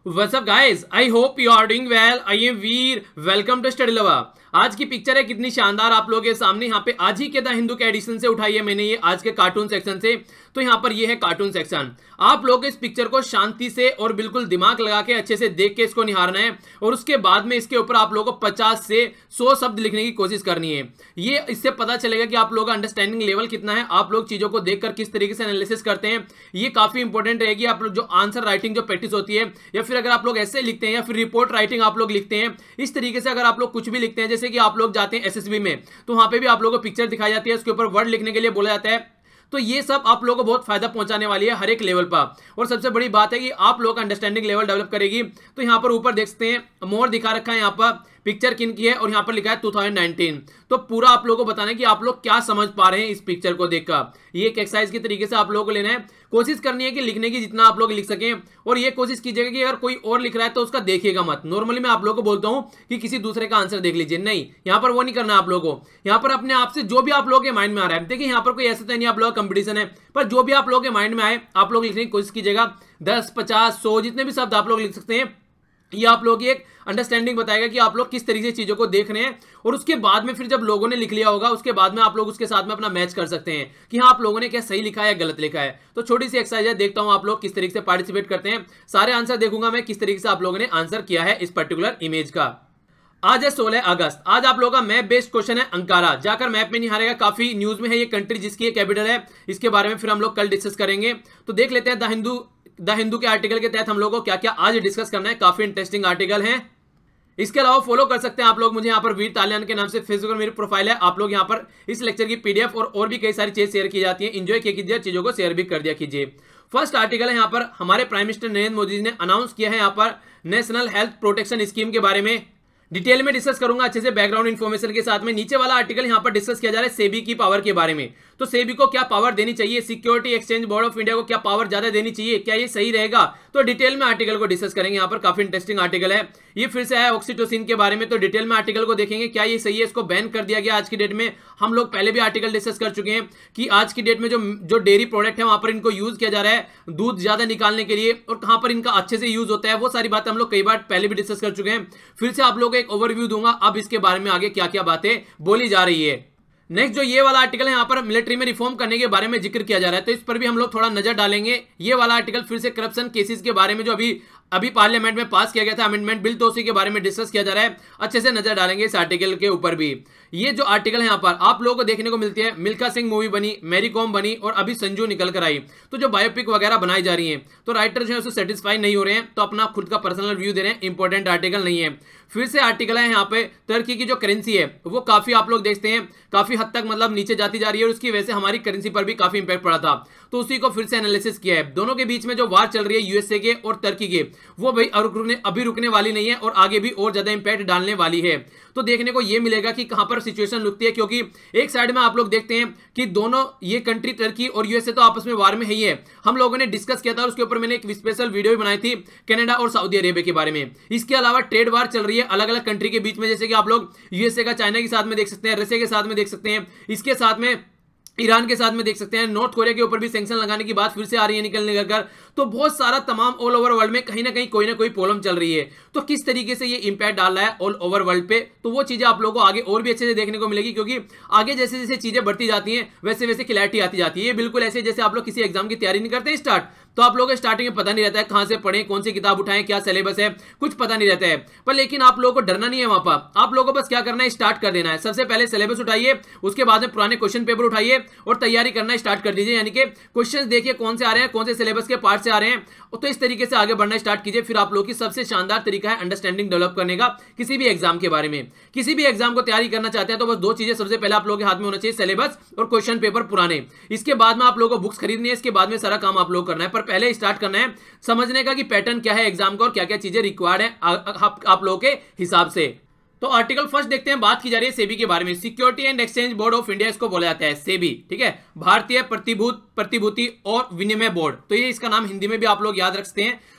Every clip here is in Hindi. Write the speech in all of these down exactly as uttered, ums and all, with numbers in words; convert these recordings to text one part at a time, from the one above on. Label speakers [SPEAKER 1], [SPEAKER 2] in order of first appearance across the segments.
[SPEAKER 1] What's up guys? I hope you are doing well. I am Veer. Welcome to Study Lover. आज की पिक्चर है कितनी शानदार आप लोगों के सामने। यहाँ पे आज ही के द हिंदू के एडिशन से उठाई है मैंने, ये आज के कार्टून सेक्शन से। तो यहाँ पर ये है कार्टून सेक्शन। आप लोग इस पिक्चर को शांति से और बिल्कुल दिमाग लगा के अच्छे से देख के इसको निहारना है और उसके बाद में इसके ऊपर आप लोगों को पचास से सौ शब्द लिखने की कोशिश करनी है। ये इससे पता चलेगा कि आप लोगों का अंडरस्टैंडिंग लेवल कितना है, आप लोग चीजों को देखकर किस तरीके से एनालिसिस करते हैं। ये काफी इंपॉर्टेंट रहेगी। आप लोग जो आंसर राइटिंग जो प्रैक्टिस होती है, या फिर अगर आप लोग ऐसे लिखते हैं या फिर रिपोर्ट राइटिंग आप लोग लिखते हैं, इस तरीके से अगर आप लोग कुछ भी लिखते हैं, जैसे कि आप लोग जाते हैं एसएसबी में तो वहां पे भी आप लोगों को पिक्चर दिखाई जाती है, उसके ऊपर वर्ड लिखने के लिए बोला जाता है। तो ये सब आप लोगों को बहुत फायदा पहुंचाने वाली है हर एक लेवल पर। और सबसे बड़ी बात है कि आप लोगों का अंडरस्टैंडिंग लेवल डेवलप करेगी। तो यहां पर ऊपर देख सकते हैं मोर दिखा रखा है, यहां पर पिक्चर किन की है और यहां पर लिखा है टू थाउजेंड नाइनटीन। तो पूरा आप लोगों को बताना है कि आप लोग क्या समझ पा रहे हैं इस पिक्चर को देखकर। ये एक एक्सरसाइज की तरीके से आप लोगों को लेना है। कोशिश करनी है कि लिखने की जितना आप लोग लिख सकें, और ये कोशिश कीजिएगा कि अगर कोई और लिख रहा है तो उसका देखिएगा मत। नॉर्मली मैं आप लोगों को बोलता हूं कि किसी दूसरे का आंसर देख लीजिए, नहीं, यहां पर वो नहीं करना आप लोगों को। यहां पर अपने आप से जो भी आप लोगों के माइंड में आ रहा है, देखिए यहां पर कोई ऐसा तो नहीं आप लोगों का कंपटीशन है, पर जो भी आप लोगों के माइंड में आए आप लोग लिखने की कोशिश कीजिएगा। दस पचास सौ जितने भी शब्द आप लोग लिख सकते हैं। ये आप लोगों की एक अंडरस्टैंडिंग बताएगा कि आप लोग किस तरीके से चीजों को देख रहे हैं। और उसके बाद में फिर जब लोगों ने लिख लिया होगा, उसके बाद में आप लोग उसके साथ में अपना मैच कर सकते हैं कि हाँ आप लोगों ने क्या सही लिखा है या गलत लिखा है। तो छोटी सी एक्सरसाइज है, देखता हूं आप लोग किस तरीके से पार्टिसिपेट करते हैं। सारे आंसर देखूंगा मैं किस तरीके से आप लोगों ने आंसर किया है इस पर्टिकुलर इमेज का। आज है सोलह अगस्त। आज आप लोगों का मैप बेस्ड क्वेश्चन है अंकारा। जाकर मैप में नहीं हारेगा, काफी न्यूज में है ये कंट्री जिसकी कैपिटल है। इसके बारे में फिर हम लोग कल डिस्कस करेंगे। तो देख लेते हैं द हिंदू द हिंदू के आर्टिकल के तहत हम लोगों को क्या क्या आज डिस्कस करना है। काफी इंटरेस्टिंग आर्टिकल है। इसके अलावा फॉलो कर सकते हैं आप लोग मुझे यहाँ पर वीर तालियान के नाम से फेसबुक पर मेरी प्रोफाइल है। आप लोग यहाँ पर इस लेक्चर की पीडीएफ और और भी कई सारी चीजें शेयर की जाती हैं। एंजॉय कीजिए, चीजों को शेयर भी कर दिया कीजिए। फर्स्ट आर्टिकल है यहाँ पर हमारे प्राइम मिनिस्टर नरेंद्र मोदी जी ने अनाउंस किया है यहाँ पर नेशनल हेल्थ प्रोटेक्शन स्कीम के बारे में। डिटेल में डिस्कस करूंगा अच्छे से बैकग्राउंड इन्फॉर्मेशन के साथ में। नीचे वाला आर्टिकल यहाँ पर डिस्कस किया जा रहा है सेबी की पावर के बारे में। तो सेबी को क्या पावर देनी चाहिए, security exchange board of India को क्या पावर ज्यादा देनी चाहिए, क्या ये सही रहेगा, तो डिटेल में आर्टिकल को डिस्कस करेंगे। यहाँ पर काफी इंटरेस्टिंग आर्टिकल है। ये फिर से है ऑक्सीटोसिन के बारे में। तो डिटेल में आर्टिकल को देखेंगे क्या ये सही है, इसको बैन कर दिया गया आज की डेट में। हम लोग पहले भी आर्टिकल डिस्कस कर चुके हैं कि आज की डेट में जो जो डेयरी प्रोडक्ट है वहां पर इनको यूज किया जा रहा है दूध ज्यादा निकालने के लिए, और कहां पर इनका अच्छे से यूज होता है, वो सारी बातें हम लोग कई बार पहले भी डिस्कस कर चुके हैं। फिर से आप लोग एक ओवरव्यू दूंगा अब इसके बारे में आगे क्या क्या बातें बोली जा रही है। नेक्स्ट जो ये वाला आर्टिकल है यहाँ पर मिलिट्री में रिफॉर्म करने के बारे में जिक्र किया जा रहा है, तो इस पर भी हम लोग थोड़ा नजर डालेंगे। ये वाला आर्टिकल फिर से करप्शन केसेस के बारे में जो अभी अभी पार्लियामेंट में पास किया गया था अमेंडमेंट बिल, तो उसी के बारे में डिस्कस किया जा रहा है। अच्छे से नजर डालेंगे इस आर्टिकल के ऊपर भी। ये जो आर्टिकल है यहाँ पर आप लोगों को देखने को मिलती है, मिल्खा सिंह मूवी बनी, मैरी कॉम बनी और अभी संजू निकल कर आई। तो जो बायोपिक वगैरह बनाई जा रही है, तो राइटर जो है उससे सेटिस्फाई नहीं हो रहे हैं, तो अपना खुद का पर्सनल व्यू दे रहे हैं। इंपॉर्टेंट आर्टिकल नहीं है। फिर से आर्टिकल है यहाँ पे तुर्की की जो करेंसी है वो काफी आप लोग देखते हैं काफी हद तक मतलब नीचे जाती जा रही है, और उसकी वजह से हमारी करेंसी पर भी काफी इंपैक्ट पड़ा था। तो उसी को फिर से एनालिसिस किया है। दोनों के बीच में जो वार चल रही है यूएसए के और तुर्की के, वो भाई रुकने अभी रुकने वाली नहीं है और आगे भी और ज्यादा इंपैक्ट डालने वाली है। तो देखने को ये मिलेगा कि कहां पर सिचुएशन रुकती है, क्योंकि एक साइड में आप लोग देखते हैं कि दोनों ये कंट्री तुर्की और यूएसए तो आपस में वार में ही है। हम लोगों ने डिस्कस किया था, उसके ऊपर मैंने एक स्पेशल वीडियो भी बनाई थी कनाडा और सऊदी अरेबिया के बारे में। इसके अलावा ट्रेड वार चल रही है अलग अलग कंट्री के बीच में, जैसे कि आप लोग यूएसए का चाइना के साथ में देख सकते हैं, रशिया के साथ में देख सकते हैं, इसके साथ में ईरान के साथ में देख सकते हैं, नॉर्थ कोरिया के ऊपर भी सैंक्शन लगाने की बात फिर से आ रही है निकलने कर। तो बहुत सारा तमाम ऑल ओवर वर्ल्ड में कहीं ना कहीं कोई ना कोई प्रॉब्लम चल रही है। तो किस तरीके से ये इंपैक्ट डाल रहा है ऑल ओवर वर्ल्ड पे, तो वो चीजें आप लोगों को आगे और भी अच्छे से देखने को मिलेगी, क्योंकि आगे जैसे जैसे चीजें बढ़ती जाती हैं वैसे वैसे क्लैरिटी आती जाती है। ये बिल्कुल ऐसे जैसे आप लोग किसी एग्जाम की तैयारी नहीं करते स्टार्ट, तो आप लोगों को स्टार्टिंग में पता नहीं रहता है कहां से पढ़ें, कौन सी किताब उठाएं, क्या सिलेबस है, कुछ पता नहीं रहता है। पर लेकिन आप लोगों को डरना नहीं है वहां पर। आप लोगों को बस क्या करना है, स्टार्ट कर देना है। सबसे पहले सिलेबस उठाइए, उसके बाद में पुराने क्वेश्चन पेपर उठाइए और तैयारी करना स्टार्ट कर दीजिए। यानी कि क्वेश्चंस देखिए कौन से आ रहे हैं, कौन से सिलेबस के पार्ट से आ रहे हैं, तो इस तरीके से आगे बढ़ना स्टार्ट कीजिए। फिर आप लोगों की सबसे शानदार तरीका है अंडरस्टैंडिंग डेवलप करने का किसी भी एग्जाम के बारे में। किसी भी एग्जाम को तैयारी करना चाहते हैं तो बस दो चीजें सबसे पहले आप लोगों के हाथ में होना चाहिए, सिलेबस और क्वेश्चन पेपर पुराने। इसके बाद में आप लोगों को बुक्स खरीदनी है, इसके बाद में सारा काम आप लोग करना है। पर पहले स्टार्ट करना है समझने का कि पैटर्न क्या है एग्जाम का और क्या क्या चीजें रिक्वायर्ड है आप, आप लोगों के हिसाब से। तो आर्टिकल फर्स्ट देखते हैं, बात की जा रही है सेबी के बारे में। Security and exchange board of India इसको बोला जाता है, सेबी, ठीक है, भारतीय प्रतिभूत प्रतिभूति और विनिमय बोर्ड। तो ये इसका नाम हिंदी में भी आप लोग याद रखते हैं।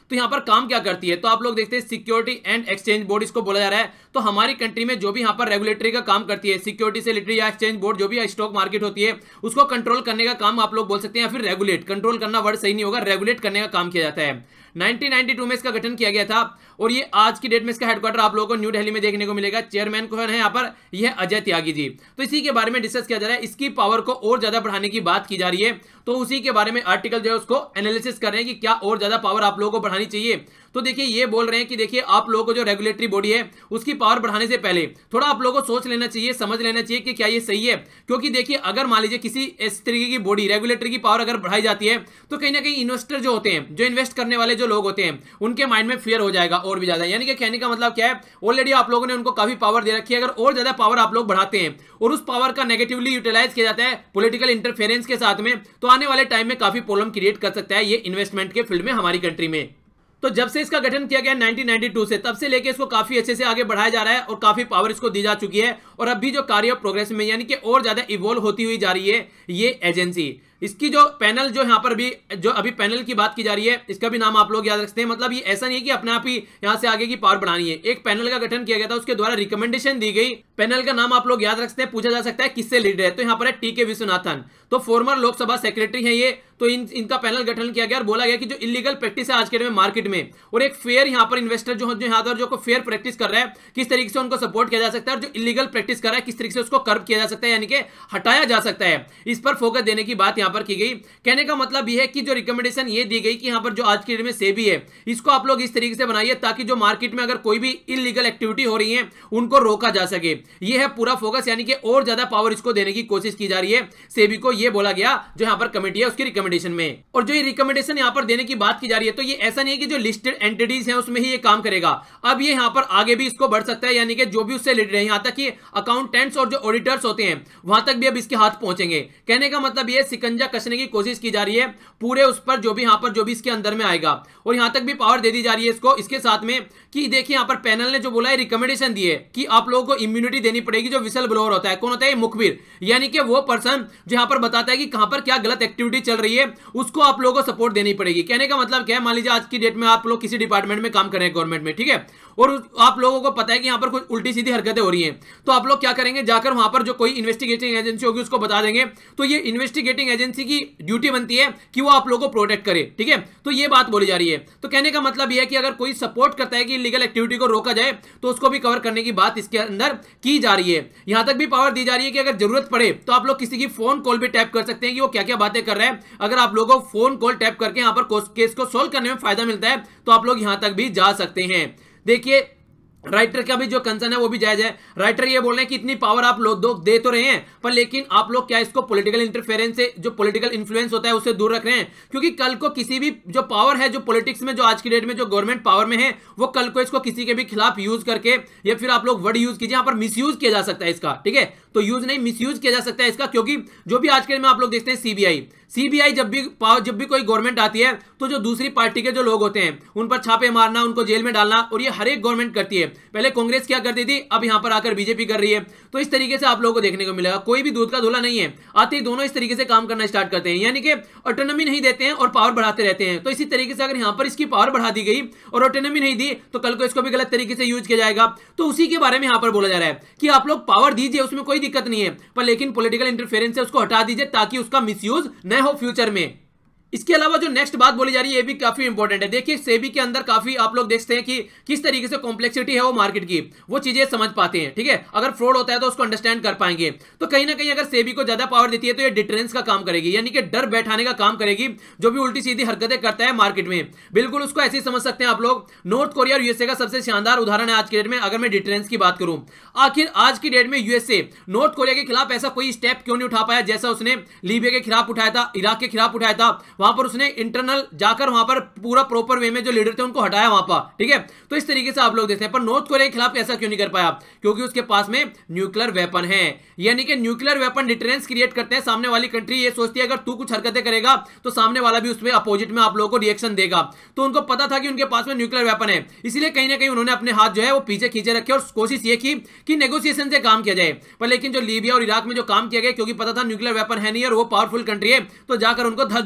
[SPEAKER 1] तो यहां पर काम क्या करती है, तो आप लोग देखते हैं सिक्योरिटी एंड एक्सचेंज बोर्ड इसको बोला जा रहा है। तो हमारी कंट्री में जो भी यहां पर रेगुलेटरी का काम करती है, सिक्योरिटी से रिलेटेड या एक्सचेंज बोर्ड जो भी स्टॉक मार्केट होती है उसको कंट्रोल करने का काम आप लोग बोल सकते हैं, या फिर रेगुलेट, कंट्रोल करना वर्ड सही नहीं होगा, रेगुलेट करने का काम किया जाता है। नाइनटीन नाइंटी टू में इसका गठन किया गया था और ये आज की डेट में इसका हेडक्वार्टर आप लोगों को न्यू दिल्ली में देखने को मिलेगा। चेयरमैन कौन है यहाँ पर, यह अजय त्यागी जी। तो इसी के बारे में डिस्कस किया जा रहा है, इसकी पावर को और ज्यादा बढ़ाने की बात की जा रही है। तो उसी के बारे में आर्टिकल जो है उसको एनालिसिस कर रहे हैं कि क्या और ज्यादा पावर आप लोगों को बढ़ानी चाहिए। तो देखिए ये बोल रहे हैं कि देखिए आप लोगों को जो रेगुलेटरी बॉडी है उसकी पावर बढ़ाने से पहले थोड़ा आप लोगों को सोच लेना चाहिए, समझ लेना चाहिए कि क्या ये सही है। क्योंकि देखिए अगर मान लीजिए किसी इस तरीके की बॉडी रेगुलेटरी की पावर अगर बढ़ाई जाती है तो कहीं ना कहीं इन्वेस्टर जो होते हैं, जो इन्वेस्ट करने वाले जो लोग होते हैं, उनके माइंड में फियर हो जाएगा और भी ज्यादा। यानी कि कहने का मतलब क्या है, ऑलरेडी आप लोगों ने उनको काफी पावर दे रखी है, अगर और ज्यादा पावर आप लोग बढ़ाते हैं और उस पावर का नेगेटिवली यूटिलाइज किया जाता है पॉलिटिकल इंटरफेरेंस के साथ में, तो आने वाले टाइम में काफी प्रॉब्लम क्रिएट कर सकता है ये इन्वेस्टमेंट के फील्ड में हमारी कंट्री में। तो जब से इसका गठन किया गया नाइनटीन नाइंटी टू से, तब से लेके इसको काफी अच्छे से आगे बढ़ाया जा रहा है और काफी पावर इसको दी जा चुकी है। और अभी जो कार्य प्रोग्रेस में यानी कि और ज्यादा इवॉल्व होती हुई जा रही है ये एजेंसी। इसकी जो पैनल जो यहाँ पर भी जो अभी पैनल की बात की जा रही है, इसका भी नाम आप लोग याद रखते हैं। मतलब ये ऐसा नहीं है कि अपने आप ही यहाँ से आगे की पावर बढ़ानी है, एक पैनल का गठन किया गया था, उसके द्वारा रिकमेंडेशन दी गई। पैनल का नाम आप लोग याद रखते हैं, पूछा जा सकता है किससे लीड है, तो यहाँ पर है टी के विश्वनाथन, तो फॉर्मर लोकसभा सेक्रेटरी है ये। तो इन इनका पैनल गठन किया गया और बोला गया कि जो इलीगल प्रैक्टिस है आज के डेट में मार्केट में, और एक फेयर यहाँ पर इन्वेस्टर जो जो यहाँ पर जो फेयर प्रैक्टिस कर रहा है किस तरीके से उनको सपोर्ट किया जा सकता है, और जो इलीगल प्रैक्टिस कर रहा है किस तरीके से उसको कर्व किया जा सकता है, यानी कि हटाया जा सकता है, इस पर फोकस देने की बात यहाँ पर की गई। कहने का मतलब यह है कि जो रिकमेंडेशन ये दी गई कि यहाँ पर जो आज की डेट में सेबी है इसको आप लोग इस तरीके से बनाइए ताकि जो मार्केट में अगर कोई भी इलीगल एक्टिविटी हो रही है उनको रोका जा सके। यह है पूरा फोकस, यानी कि और ज्यादा पावर इसको देने की कोशिश की जा रही है सेबी को, यह बोला गया जो यहाँ पर कमेटी है उसकी रिकमेंडेशन में। और जो ये रिकमेंडेशन यहाँ पर देने की बात की जा रही है, तो ये ऐसा नहीं है कि जो लिस्टेड एंटिटीज हैं उसमें ही ये काम करेगा, अब ये यहाँ पर आगे भी इसको बढ़ सकता है, यानी कि जो भी उससे रिलेटेड है, यहाँ तक कि अकाउंटेंट्स और जो ऑडिटर्स होते हैं वहां तक भी अब इसके हाथ पहुंचेंगे। कहने का मतलब ये सिकंजा कसने की कोशिश की जा रही है पूरे उस पर जो भी यहाँ पर जो भी इसके अंदर में आएगा, और यहाँ तक भी पावर दे दी जा रही है इसको। इसके साथ में कि देखिए यहाँ पर पैनल ने जो बोला है, रिकमेंडेशन दी है कि आप लोगों को इम्यूनिटी देनी पड़ेगी। जो विसल ब्लोअर होता है, कौन होता है, मुखबिर, यानी कि वो पर्सन जो यहाँ पर बताता है कि कहां पर क्या गलत एक्टिविटी चल रही है, उसको आप लोगों को सपोर्ट देनी पड़ेगी। कहने का मतलब क्या है, मान लीजिए आज की डेट में आप लोग किसी डिपार्टमेंट में काम कर रहे हैं गवर्नमेंट में, ठीक है, और आप लोगों को पता है कि यहाँ पर कुछ उल्टी सीधी हरकतें हो रही हैं, तो आप लोग क्या करेंगे, जाकर वहां पर जो कोई इन्वेस्टिगेटिंग एजेंसी होगी उसको बता देंगे। तो ये इन्वेस्टिगेटिंग एजेंसी की ड्यूटी बनती है कि वो आप लोगों को प्रोटेक्ट करे, ठीक है। तो ये बात बोली जा रही है। तो कहने का मतलब यह है कि अगर कोई सपोर्ट करता है कि इलीगल एक्टिविटी को रोका जाए तो उसको भी कवर करने की बात इसके अंदर की जा रही है। यहां तक भी पावर दी जा रही है कि अगर जरूरत पड़े तो आप लोग किसी की फोन कॉल भी टैप कर सकते हैं कि वो क्या क्या बातें कर रहे हैं। अगर आप लोगों को फोन कॉल टैप करके यहां पर केस को सोल्व करने में फायदा मिलता है तो आप लोग यहां तक भी जा सकते हैं। देखिए राइटर का भी जो कंसर्न है वो भी जायज है। राइटर ये बोल रहे हैं कि इतनी पावर आप लोग दो दे तो रहे हैं, पर लेकिन आप लोग क्या इसको पॉलिटिकल इंटरफेरेंस से, जो पॉलिटिकल इन्फ्लुएंस होता है उससे दूर रख रहे हैं। क्योंकि कल को किसी भी जो पावर है जो पॉलिटिक्स में, जो आज की डेट में जो गवर्नमेंट पावर में है, वो कल को इसको किसी के भी खिलाफ यूज करके, या फिर आप लोग वर्ड यूज कीजिए, यहाँ पर मिसयूज किया जा सकता है इसका, ठीक है। तो यूज नहीं, मिसयूज किया जा सकता है इसका। क्योंकि जो भी आज के डेट में आप लोग देखते हैं सीबीआई सीबीआई जब भी जब भी कोई गवर्नमेंट आती है तो जो दूसरी पार्टी के जो लोग होते हैं उन पर छापे मारना, उनको जेल में डालना, और ये हर एक गवर्नमेंट करती है। पहले कांग्रेस क्या करती थी, अब यहां पर आकर बीजेपी कर रही है। तो इस तरीके से आप लोगों को देखने को मिलेगा, कोई भी दूध का धुला नहीं है, आते ही दोनों इस तरीके से काम करना स्टार्ट करते हैं, यानी कि ऑटोनॉमी नहीं देते हैं और पावर बढ़ाते रहते हैं। तो इसी तरीके से अगर यहां पर इसकी पावर बढ़ा दी गई और ऑटोनॉमी नहीं दी तो कल को इसको भी गलत तरीके से यूज किया जाएगा। तो उसी के बारे में यहां पर बोला जा रहा है कि आप लोग पावर दीजिए, उसमें कोई दिक्कत नहीं है, पर लेकिन पॉलिटिकल इंटरफेरेंस से उसको हटा दीजिए ताकि उसका मिसयूज न हो फ्यूचर में। इसके अलावा जो नेक्स्ट बात बोली जा रही है ये भी काफी इंपॉर्टेंट है। देखिए सेबी के अंदर काफी आप लोग देखते हैं कि किस तरीके से कॉम्प्लेक्सिटी है वो मार्केट की, वो चीजें समझ पाते हैं, ठीक है। अगर फ्रॉड होता है तो उसको अंडरस्टैंड कर पाएंगे। तो कहीं ना कहीं अगर सेबी को ज्यादा पावर देती है तो ये डिटरेंस का काम करेगी, यानी कि डर बैठाने का काम करेगी। जो भी उल्टी सीधी हरकतें करता है मार्केट में, बिल्कुल उसको ऐसे ही समझ सकते हैं आप लोग। नॉर्थ कोरिया और यूएसए का सबसे शानदार उदाहरण है आज की डेट में। अगर मैं डिटरेंस की बात करूं, आखिर आज की डेट में यूएसए नॉर्थ कोरिया के खिलाफ ऐसा कोई स्टेप क्यों नहीं उठा पाया जैसा उसने लीबिया के खिलाफ उठाया था, इराक के खिलाफ उठाया था। वहां पर उसने जाकर वहां पर पूरा प्रॉपर वे में जो लीडर थे उनको हटाया वहां पर, ठीक है। तो इस तरीके से आप लोग देखते हैं, पर नॉर्थ कोरिया के खिलाफ ऐसा क्यों नहीं कर पाया, क्योंकि उसके पास में न्यूक्लियर वेपन है। यानी कि न्यूक्लियर वेपन डिटरेंस क्रिएट करते हैं। सामने वाली कंट्री ये सोचती है अगर तू कुछ हरकतें करेगा तो सामने वाला भी उसमें अपोजिट में आप लोगों को रिएक्शन देगा। तो उनको पता था कि उनके पास में न्यूक्लियर वेपन है, इसलिए कहीं ना कहीं उन्होंने अपने हाथ जो है वो पीछे खींचे रखे और कोशिश ये की कि नेगोशिएशन से काम किया जाए। पर लेकिन जो लीबिया और इराक में जो काम किया गया, क्योंकि पता था न्यूक्लियर वेपन है नहीं और वो पावरफुल कंट्री है, तो जाकर उनको धर दबोचा।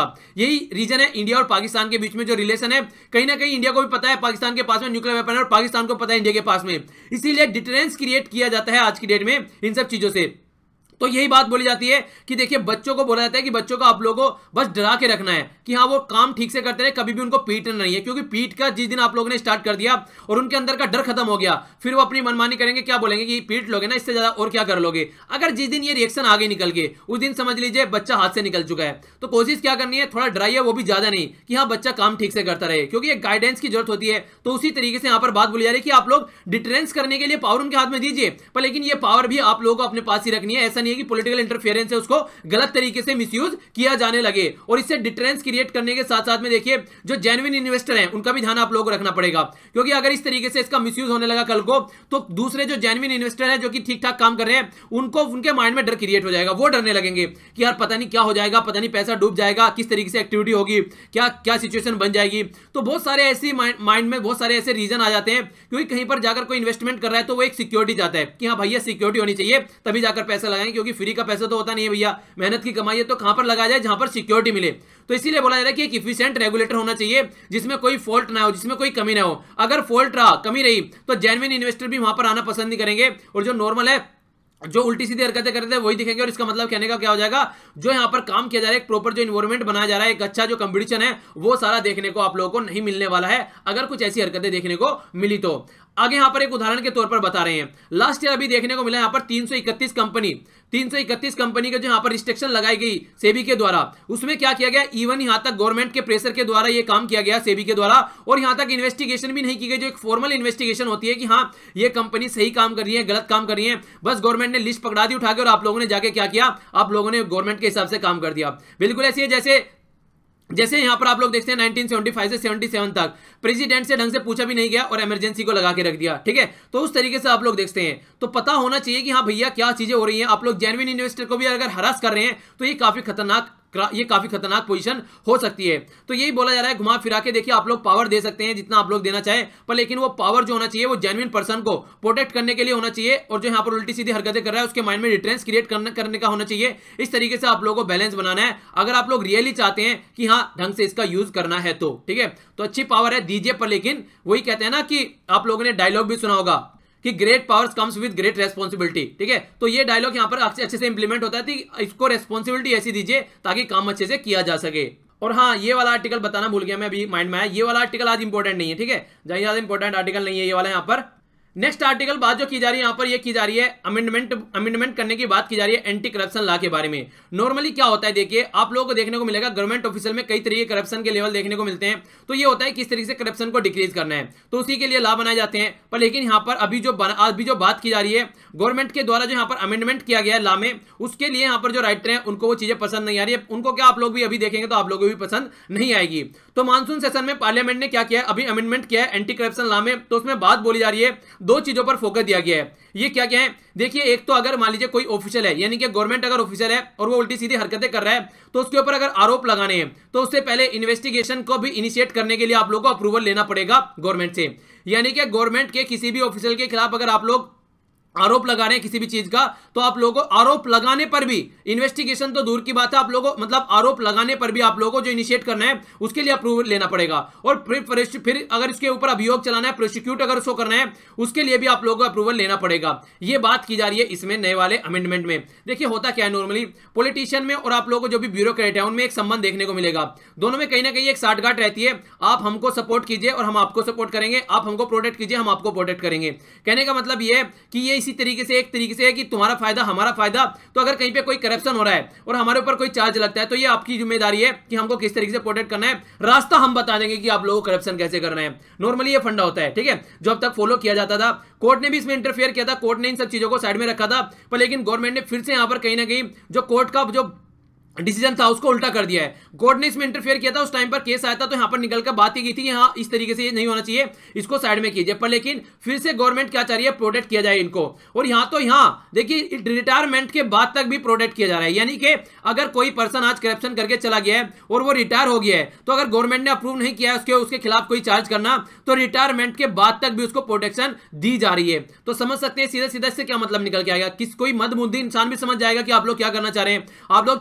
[SPEAKER 1] यही रीजन है इंडिया और पाकिस्तान के बीच में जो रिलेशन है, कहीं ना कहीं इंडिया को भी पता है पाकिस्तान के पास में न्यूक्लियर वेपन है और पाकिस्तान को पता है इंडिया के पास में, इसीलिए डिटरेंस क्रिएट किया जाता है आज की डेट में इन सब चीजों से। तो यही बात बोली जाती है कि देखिए बच्चों को बोला जाता है कि बच्चों को आप लोगों को बस डरा के रखना है कि हाँ वो काम ठीक से करते रहे, कभी भी उनको पीटना नहीं है, क्योंकि पीट का जिस दिन आप लोगों ने स्टार्ट कर दिया और उनके अंदर का डर खत्म हो गया, फिर वो अपनी मनमानी करेंगे, क्या बोलेंगे कि पीट लोगे ना, इससे ज्यादा और क्या कर लोगे। अगर जिस दिन ये रिएक्शन आगे निकल के उस दिन समझ लीजिए बच्चा हाथ से निकल चुका है। तो कोशिश क्या करनी है, थोड़ा डराइए, वो भी ज्यादा नहीं, कि हाँ बच्चा काम ठीक से करता रहे, क्योंकि एक गाइडेंस की जरूरत होती है। तो उसी तरीके से यहाँ पर बात बोली जा रही है कि आप लोग डिटरेंस करने के लिए पावर उनके हाथ में दीजिए, पर लेकिन ये पावर भी आप लोगों को अपने पास ही रखनी है। ऐसा नहीं है कि पॉलिटिकल इंटरफेरेंस है उसको गलत तरीके से मिसयूज किया जाने लगे। और इससे डिटरेंस क्रिएट करने के साथ साथ में देखिए जो जेन्युइन इन्वेस्टर हैं उनका भी ध्यान आप लोगों को रखना पड़ेगा, क्योंकि अगर इस तरीके से इसका मिसयूज होने लगा कल को, तो दूसरे जो जेन्युइन इन्वेस्टर हैं जो कि ठीक ठाक काम कर रहे हैं, उनको उनके माइंड में डर क्रिएट हो जाएगा, वो डरने लगेंगे कि यार पता नहीं क्या हो जाएगा, पता नहीं पैसा डूब जाएगा, किस तरीके से एक्टिविटी होगी, क्या क्या सिचुएशन बन जाएगी। तो बहुत सारे ऐसी माइंड में बहुत सारे ऐसे रीजन आ जाते हैं, क्योंकि कहीं पर जाकर कोई इन्वेस्टमेंट कर रहा है तो वो एक सिक्योरिटी चाहता है कि हाँ भैया सिक्योरिटी होनी चाहिए तभी जाकर पैसा लगाएंगे, क्योंकि फ्री का पैसा तो होता नहीं है भैया, मेहनत की कमाई है, तो कहां पर लगाया जाए जहां पर सिक्योरिटी मिले। तो इसीलिए बोला जा रहा है कि एक इफिशिएंट रेगुलेटर होना चाहिए जिसमें कोई फॉल्ट ना हो, जिसमें कोई कमी ना हो। अगर फॉल्ट रहा, कमी रही, तो जेन्युइन इन्वेस्टर भी वहां पर आना पसंद नहीं करेंगे, और जो नॉर्मल है, जो उल्टी सीधी हरकतें करते हैं वही दिखेंगे। और इसका मतलब कहने का क्या हो जाएगा, जो यहां पर काम किया जा रहा है, एक प्रॉपर जो इन्वायरमेंट बनाया जा रहा है, एक अच्छा जो कंपटीशन है, वो सारा देखने को आप लोगों को नहीं मिलने वाला है, अगर कुछ ऐसी हरकतें देखने को मिली तो। आगे यहां पर एक उदाहरण के तौर पर बता रहे हैं, लास्ट ईयर अभी देखने को मिला यहां पर तीन सौ इकतीस कंपनी तीन सौ इकतीस कंपनी के जो यहां पर रिस्ट्रिक्शन लगाई गई सेबी के द्वारा, उसमें क्या किया गया, इवन यहां तक गवर्नमेंट के प्रेशर के द्वारा यह काम किया गया सेबी के द्वारा, और यहां तक इन्वेस्टिगेशन भी नहीं की गई, जो एक फॉर्मल इन्वेस्टिगेशन होती है कि हाँ ये कंपनी सही काम कर रही है, गलत काम कर रही है। बस गवर्नमेंट ने लिस्ट पकड़ा दी उठा के, और आप लोगों ने जाके क्या किया, आप लोगों ने गवर्नमेंट के हिसाब से काम कर दिया। बिल्कुल ऐसी है जैसे जैसे यहां पर आप लोग देखते हैं नाइनटीन सेवेंटी फाइव से सेवेंटी सेवन तक प्रेसिडेंट से ढंग से पूछा भी नहीं गया और इमरजेंसी को लगा के रख दिया, ठीक है। तो उस तरीके से आप लोग देखते हैं, तो पता होना चाहिए कि हाँ भैया क्या चीजें हो रही हैं। आप लोग जेन्युइन इन्वेस्टर को भी अगर हरास कर रहे हैं तो ये काफी खतरनाक ये काफी खतरनाक पोजीशन हो सकती है। तो यही बोला जा रहा है, घुमा फिरा के देखिए आप लोग पावर दे सकते हैं जितना आप लोग देना चाहे, पर लेकिन वो पावर जो होना चाहिए वो जेन्युइन पर्सन को प्रोटेक्ट करने के लिए होना चाहिए, और जो यहाँ पर उल्टी सीधी हरकतें कर रहा है उसके माइंड में डिटरेंस क्रिएट करने करने का होना चाहिए। इस तरीके से आप लोगों को बैलेंस बनाना है, अगर आप लोग रियली चाहते हैं कि हाँ ढंग से इसका यूज करना है तो, ठीक है। तो अच्छी पावर है दीजिए, पर लेकिन वही कहते हैं ना कि आप लोगों ने डायलॉग भी सुना होगा कि great powers comes with great responsibility, ठीक है। तो ये डायलॉग यहां पर अच्छे अच्छे से इंप्लीमेंट होता है कि इसको रेस्पॉन्सिबिलिटी ऐसी दीजिए ताकि काम अच्छे से किया जा सके। और हाँ, ये वाला आर्टिकल बताना भूल गया मैं, अभी माइंड में आया, ये वाला आर्टिकल आज इंपॉर्टेंट नहीं है, ठीक है, ज्यादा इंपॉर्टेंट आर्टिकल नहीं है ये वाला। यहाँ पर नेक्स्ट आर्टिकल बात जो की जा रही है यहाँ पर, ये की जा रही है अमेंडमेंट अमेंडमेंट करने की बात की जा रही है एंटी करप्शन लॉ के बारे में। नॉर्मली क्या होता है, देखिए आप लोगों को देखने को मिलेगा गवर्नमेंट ऑफिशियल में कई तरीके के करप्शन के लेवल देखने को मिलते हैं। तो ये होता है किस तरीके से करप्शन को डिक्रीज करना है, तो उसी के लिए लॉ बनाए जाते हैं। पर लेकिन यहाँ पर अभी जो अभी जो बात की जा रही है गवर्नमेंट के द्वारा जो यहाँ पर अमेंडमेंट किया गया है लॉ में, उसके लिए यहाँ पर जो राइटर हैं उनको वो चीजें पसंद नहीं आ रही है। उनको क्या, आप लोग भी अभी देखेंगे तो आप लोगों को भी पसंद नहीं आएगी। तो मानसून सेशन में पार्लियामेंट ने क्या किया, अभी अमेंडमेंट किया है एंटी करप्शन लॉ में। तो उसमें बात बोली जा रही है, दो चीजों पर फोकस दिया गया है। ये क्या क्या है, देखिए एक तो अगर मान लीजिए कोई ऑफिशियल है, यानी कि गवर्नमेंट अगर ऑफिशियल है और वो उल्टी सीधी हरकतें कर रहा है, तो उसके ऊपर अगर आरोप लगाने हैं तो उससे पहले इन्वेस्टिगेशन को भी इनिशिएट करने के लिए आप लोगों को अप्रूवल लेना पड़ेगा गवर्नमेंट से। यानी कि गवर्नमेंट के किसी भी ऑफिशियल के खिलाफ अगर आप लोग आरोप लगा रहे हैं किसी भी चीज का, तो आप लोगों को आरोप लगाने पर भी, इन्वेस्टिगेशन तो दूर की बात है, आप लोगों को मतलब आरोप लगाने पर भी आप लोगों को जो इनिशिएट करना है उसके लिए अप्रूवल लेना पड़ेगा। और फिर फिर अगर इसके ऊपर अभियोग चलाना है, प्रोसिक्यूट अगर उसको करना है, उसके लिए भी आप लोगों को अप्रूवल लेना पड़ेगा। ये बात की जा रही है इसमें नए वाले अमेंडमेंट में। देखिए होता क्या है, नॉर्मली पॉलिटिशियन में और आप लोगों को जो भी ब्यूरोक्रेट है उनमें एक संबंध देखने को मिलेगा। दोनों में कहीं ना कहीं एक साठगांठ रहती है, आप हमको सपोर्ट कीजिए और हम आपको सपोर्ट करेंगे, आप हमको प्रोटेक्ट कीजिए हम आपको प्रोटेक्ट करेंगे। कहने का मतलब ये है कि ये इसी तरीके से एक तरीके से है कि तुम्हारा फायदा हमारा फायदा। तो अगर कहीं पे कोई करप्शन हो रहा है और हमारे ऊपर कोई चार्ज लगता है तो ये आपकी जिम्मेदारी है कि हमको किस तरीके से प्रोटेक्ट करना है। रास्ता हम बता देंगे कि आप लोगों को करप्शन कैसे करना है। नॉर्मली ये फंडा होता है, ठीक है, जो अब तक फॉलो किया जाता था। कोर्ट ने भी इसमें इंटरफेयर किया था, कोर्ट ने इन सब चीजों को साइड में रखा था, पर लेकिन गवर्नमेंट ने फिर से यहां पर कहीं ना कहीं जो कोर्ट का जो डिसीजन था उसको उल्टा कर दिया है। कोर्ट ने इसमें इंटरफेयर किया था, उस टाइम पर केस आया था, तो यहां पर निकलकर बात ही की थी कि हाँ इस तरीके से ये नहीं होना चाहिए, इसको साइड में कीजिए। पर लेकिन फिर से गवर्नमेंट क्या चाह रही है, प्रोटेक्ट किया जाए इनको। और यहां तो यहां देखिए रिटायरमेंट के बाद तक भी प्रोटेक्ट किया जा रहा है। यानी कि अगर कोई पर्सन आज करप्शन करके चला गया है और वो रिटायर हो गया है, तो अगर गवर्नमेंट ने अप्रूव नहीं किया है उसके उसके खिलाफ कोई चार्ज करना, तो रिटायरमेंट के बाद तक भी उसको प्रोटेक्शन दी जा रही है। तो समझ सकते हैं सीधा सीधा इससे क्या मतलब निकल के आएगा, किस कोई मदमुद्दी इंसान भी समझ जाएगा कि आप लोग क्या करना चाह रहे हैं। आप लोग चाह रहे हैं कि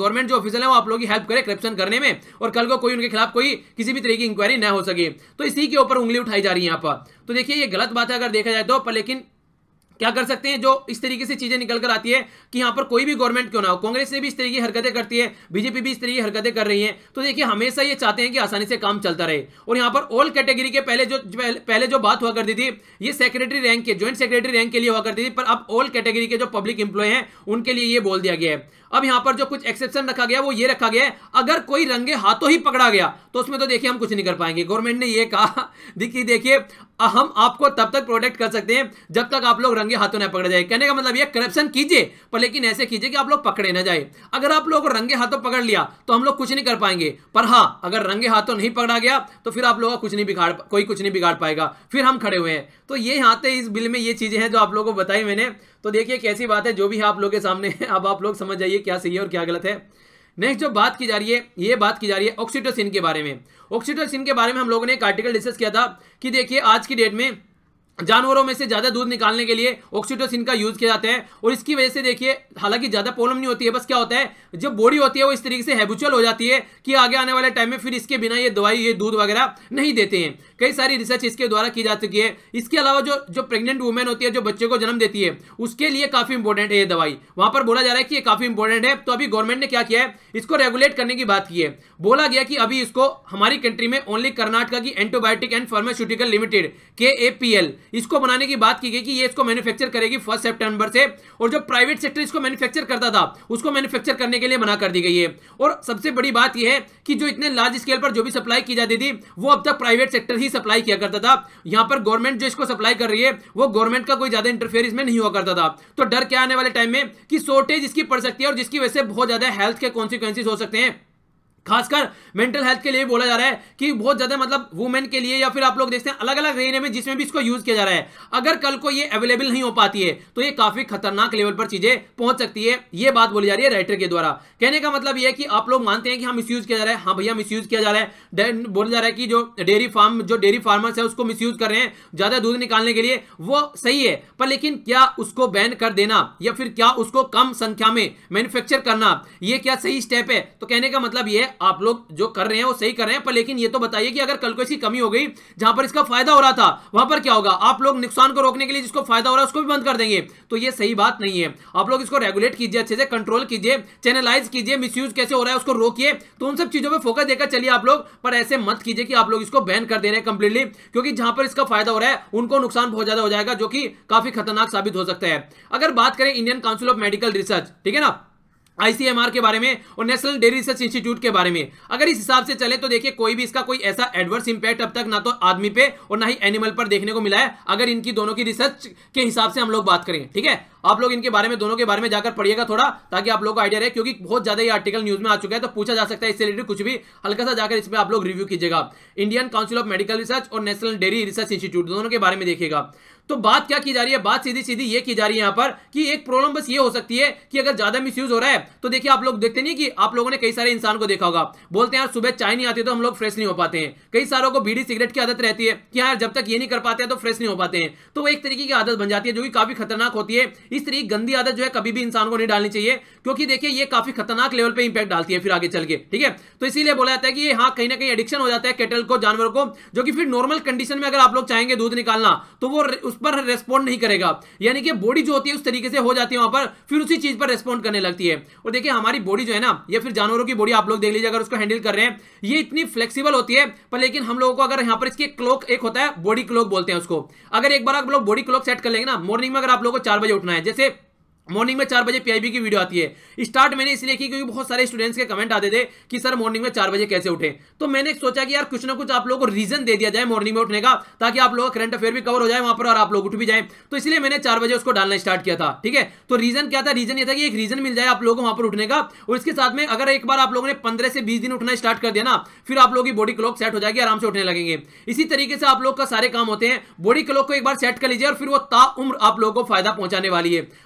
[SPEAKER 1] गवर्नमेंट जो ऑफिसर है वो आप लोगों की हेल्प करे करप्शन करने में, और कल को कोई उनके खिलाफ कोई किसी भी तरह की इंक्वायरी न हो सके। तो इसी के ऊपर उंगली उठाई जा रही है यहाँ पर। तो देखिए ये गलत बात है अगर देखा जाए तो, पर लेकिन क्या कर सकते हैं, जो इस तरीके से चीजें निकल कर आती है कि यहां पर कोई भी गवर्नमेंट क्यों ना हो, कांग्रेस ने भी इस तरीके की हरकतें करती है, बीजेपी भी इस तरीके की हरकतें कर रही है। तो देखिए हमेशा ये चाहते हैं कि आसानी से काम चलता रहे। और यहां पर ऑल कैटेगरी के पहले जो पहले जो बात हुआ करती थी ये सेक्रेटरी रैंक के, ज्वाइंट सेक्रेटरी रैंक के लिए हुआ करती थी, पर अब ऑल कैटेगरी के जो पब्लिक इंप्लॉय हैं उनके लिए ये बोल दिया गया है। अब यहां पर जो कुछ एक्सेप्शन रखा गया वो ये रखा गया है, अगर कोई रंगे हाथों ही पकड़ा गया तो उसमें तो देखिए हम कुछ नहीं कर पाएंगे। गवर्नमेंट ने ये कहा देखिए देखिए हम आपको तब तक प्रोटेक्ट कर सकते हैं जब तक आप लोग रंगे हाथों न पकड़े जाए। कहने का मतलब ये करप्शन कीजिए पर लेकिन ऐसे कीजिए कि आप लोग पकड़े न जाए। अगर आप लोग रंगे हाथों पकड़ लिया तो हम लोग कुछ नहीं कर पाएंगे, पर हाँ अगर रंगे हाथों नहीं पकड़ा गया तो फिर आप लोगों का कुछ नहीं बिगाड़ कोई कुछ नहीं बिगाड़ पाएगा, फिर हम खड़े हुए हैं। तो ये यहाँ पे इस बिल में ये चीजें हैं जो आप लोगों को बताई मैंने। तो देखिए कैसी बात है, जो भी है आप लोगों के सामने है, अब आप लोग समझ जाइए क्या सही है और क्या गलत है। नेक्स्ट जो बात की जा रही है ये बात की जा रही है ऑक्सीटोसिन के बारे में। ऑक्सीटोसिन के बारे में हम लोगों ने एक आर्टिकल डिस्कस किया था कि देखिए आज की डेट में जानवरों में से ज्यादा दूध निकालने के लिए ऑक्सीटोसिन का यूज किया जाता है, और इसकी वजह से देखिए हालांकि ज्यादा प्रॉब्लम नहीं होती है, बस क्या होता है जो बॉडी होती है वो इस तरीके से हैबिचुअल हो जाती है कि आगे आने वाले टाइम में फिर इसके बिना ये दवाई ये दूध वगैरह नहीं देते हैं। कई सारी रिसर्च इसके द्वारा की जा चुकी है। इसके अलावा जो जो प्रेग्नेंट वुमेन होती है जो बच्चे को जन्म देती है उसके लिए काफी इंपॉर्टेंट है ये दवाई, वहां पर बोला जा रहा है कि ये काफी इंपॉर्टेंट है। तो अभी गवर्नमेंट ने क्या किया है, इसको रेगुलेट करने की बात की है। बोला गया कि अभी इसको हमारी कंट्री में ओनली कर्नाटका की एंटीबायोटिक एंड फार्मास्यूटिकल लिमिटेड के ए पी एल इसको बनाने की बात की गई कि ये इसको मैन्युफैक्चर करेगी फर्स्ट सितंबर से, और जो प्राइवेट सेक्टर इसको मैन्युफैक्चर करता था उसको मैन्युफैक्चर करने के लिए मना कर दी गई है। और सबसे बड़ी बात यह है कि जो इतने लार्ज स्केल पर जो भी सप्लाई की जाती थी वो अब तक प्राइवेट सेक्टर ही सप्लाई किया करता था। यहां पर गवर्नमेंट जो इसको सप्लाई कर रही है वो गवर्नमेंट का कोई ज्यादा इंटरफेयर इसमें नहीं हुआ करता था। तो डर क्या आने वाले टाइम में कि शॉर्टेज इसकी पड़ सकती है और जिसकी वजह से बहुत ज्यादा हेल्थ के कॉन्सिक्वेंसेस हो सकते हैं, खासकर मेंटल हेल्थ के लिए बोला जा रहा है कि बहुत ज्यादा मतलब वुमेन के लिए, या फिर आप लोग देखते हैं अलग अलग रेंज में जिसमें भी इसको यूज किया जा रहा है, अगर कल को ये अवेलेबल नहीं हो पाती है तो ये काफी खतरनाक लेवल पर चीजें पहुंच सकती है। ये बात बोली जा रही है राइटर के द्वारा। कहने का मतलब ये है कि आप लोग मानते हैं कि हम मिसयूज किया जा रहा है, हाँ भैया मिसयूज किया जा रहा है, बोला जा रहा है कि जो डेयरी फार्म जो डेयरी फार्मर्स है उसको मिसयूज कर रहे हैं ज्यादा दूध निकालने के लिए, वो सही है, पर लेकिन क्या उसको बैन कर देना या फिर क्या उसको कम संख्या में मैन्युफैक्चर करना ये क्या सही स्टेप है? तो कहने का मतलब ये है आप लोग जो कर रहे हैं वो सही कर रहे हैं, पर लेकिन ये तो बताइए कि अगर कल को इसकी कमी हो गई जहां पर इसका फायदा हो रहा था वहां पर क्या होगा? आप लोग नुकसान को रोकने के लिए जिसको फायदा हो रहा है उसको भी बंद कर देंगे, तो ये सही बात नहीं है। आप लोग इसको रेगुलेट कीजिए, अच्छे से कंट्रोल कीजिए, चैनलाइज कीजिए, मिसयूज कैसे हो रहा है उसको रोकिए, तो उन सब चीजों पे फोकस देकर चलिए आप लोग। पर ऐसे मत कीजिए कि आप लोग इसको बैन कर दे रहे हैं कंप्लीटली, क्योंकि जहां पर इसका फायदा हो रहा है उनको नुकसान बहुत ज्यादा हो जाएगा जो कि काफी खतरनाक साबित हो सकता है। अगर बात करें Indian council of medical research, ठीक है ना, आई सी एम आर के बारे में और नेशनल डेयरी रिसर्च इंस्टीट्यूट के बारे में, अगर इस हिसाब से चले तो देखिए कोई भी इसका कोई ऐसा एडवर्स इंपैक्ट अब तक ना तो आदमी पे और ना ही एनिमल पर देखने को मिला है, अगर इनकी दोनों की रिसर्च के हिसाब से हम लोग बात करें। ठीक है, आप लोग इनके बारे में दोनों के बारे में जाकर पढ़िएगा थोड़ा, ताकि आप लोग को आइडिया रहे, क्योंकि बहुत ज्यादा ये आर्टिकल न्यूज में आ चुका है तो पूछा जा सकता है इससे रिलेटेड कुछ भी, हल्का सा जाकर इसमें आप लोग रिव्यू कीजिएगा। Indian council of medical research और नेशनल डेयरी रिसर्च इंस्टीट्यूट दोनों के बारे में देखिएगा। तो बात क्या की जा रही है, बात सीधी सीधी ये की जा रही है यहाँ पर कि एक प्रॉब्लम बस ये हो सकती है कि अगर ज्यादा मिसयूज हो रहा है तो देखिए आप लोग देखते नहीं कि आप लोगों ने कई सारे इंसान को देखा होगा, बोलते हैं यार सुबह चाय नहीं आती तो हम लोग फ्रेश नहीं हो पाते हैं। कई सारों को बीड़ी सिगरेट की आदत रहती है कि यार जब तक ये नहीं कर पाते हैं तो फ्रेश नहीं हो पाते हैं, तो वो एक तरीके की आदत बन जाती है जो कि काफी खतरनाक होती है। इस तरीके गंदी आदत जो है कभी भी इंसान को नहीं डालनी चाहिए, क्योंकि देखिए ये काफी खतरनाक लेवल पे इंपैक्ट डालती है फिर आगे चल के। ठीक है, तो इसीलिए बोला जाता है कि हाँ कहीं ना कहीं एडिक्शन हो जाता है कैटल को, जानवरों को, जो कि फिर नॉर्मल कंडीशन में अगर आप लोग चाहेंगे दूध निकालना तो वो उस पर रेस्पॉन्ड नहीं करेगा, यानी कि बॉडी जो होती है उस तरीके से हो जाती है वहां पर, फिर उसी चीज पर रेस्पॉन्ड करने लगती है। और देखिए हमारी बॉडी जो है ना, या फिर जानवरों की बॉडी आप लोग देख लीजिए, अगर उसको हैंडल कर रहे हैं ये इतनी फ्लेक्सिबल होती है, पर लेकिन हम लोगों को अगर यहाँ पर इसके क्लॉक एक होता है, बॉडी क्लॉक बोलते हैं उसको, अगर एक बार आप लोग बॉडी क्लॉक सेट कर लेंगे ना, मॉर्निंग में अगर आप लोगों को चार बजे उठना है, जैसे मॉर्निंग में चार बजे पीआईबी की वीडियो आती है, स्टार्ट मैंने इसलिए की क्योंकि बहुत सारे स्टूडेंट्स के कमेंट आते थे कि सर मॉर्निंग में चार बजे कैसे उठे, तो मैंने सोचा कि यार कुछ ना कुछ आप लोगों को रीजन दे दिया जाए मॉर्निंग में उठने का, ताकि आप लोगों का करंट अफेयर भी कवर हो जाए वहां पर और आप लोग उठ भी जाए, तो इसलिए मैंने चार बजे उसको डालना स्टार्ट किया था। ठीक है, तो रीजन क्या था, रीजन ये था कि एक रीजन मिल जाए आप लोगों को वहां पर उठने का, और इसके साथ में अगर एक बार आप लोगों ने पंद्रह से बीस दिन उठना स्टार्ट कर दिया ना, फिर आप लोगों की बॉडी क्लॉक सेट हो जाएगी, आराम से उठने लगेंगे। इसी तरीके से आप लोग का सारे काम होते हैं, बॉडी क्लॉक को एक बार सेट कर लीजिए और फिर वो ताउम्र आप लोगों को फायदा पहुंचाने वाली है। अब आप लोग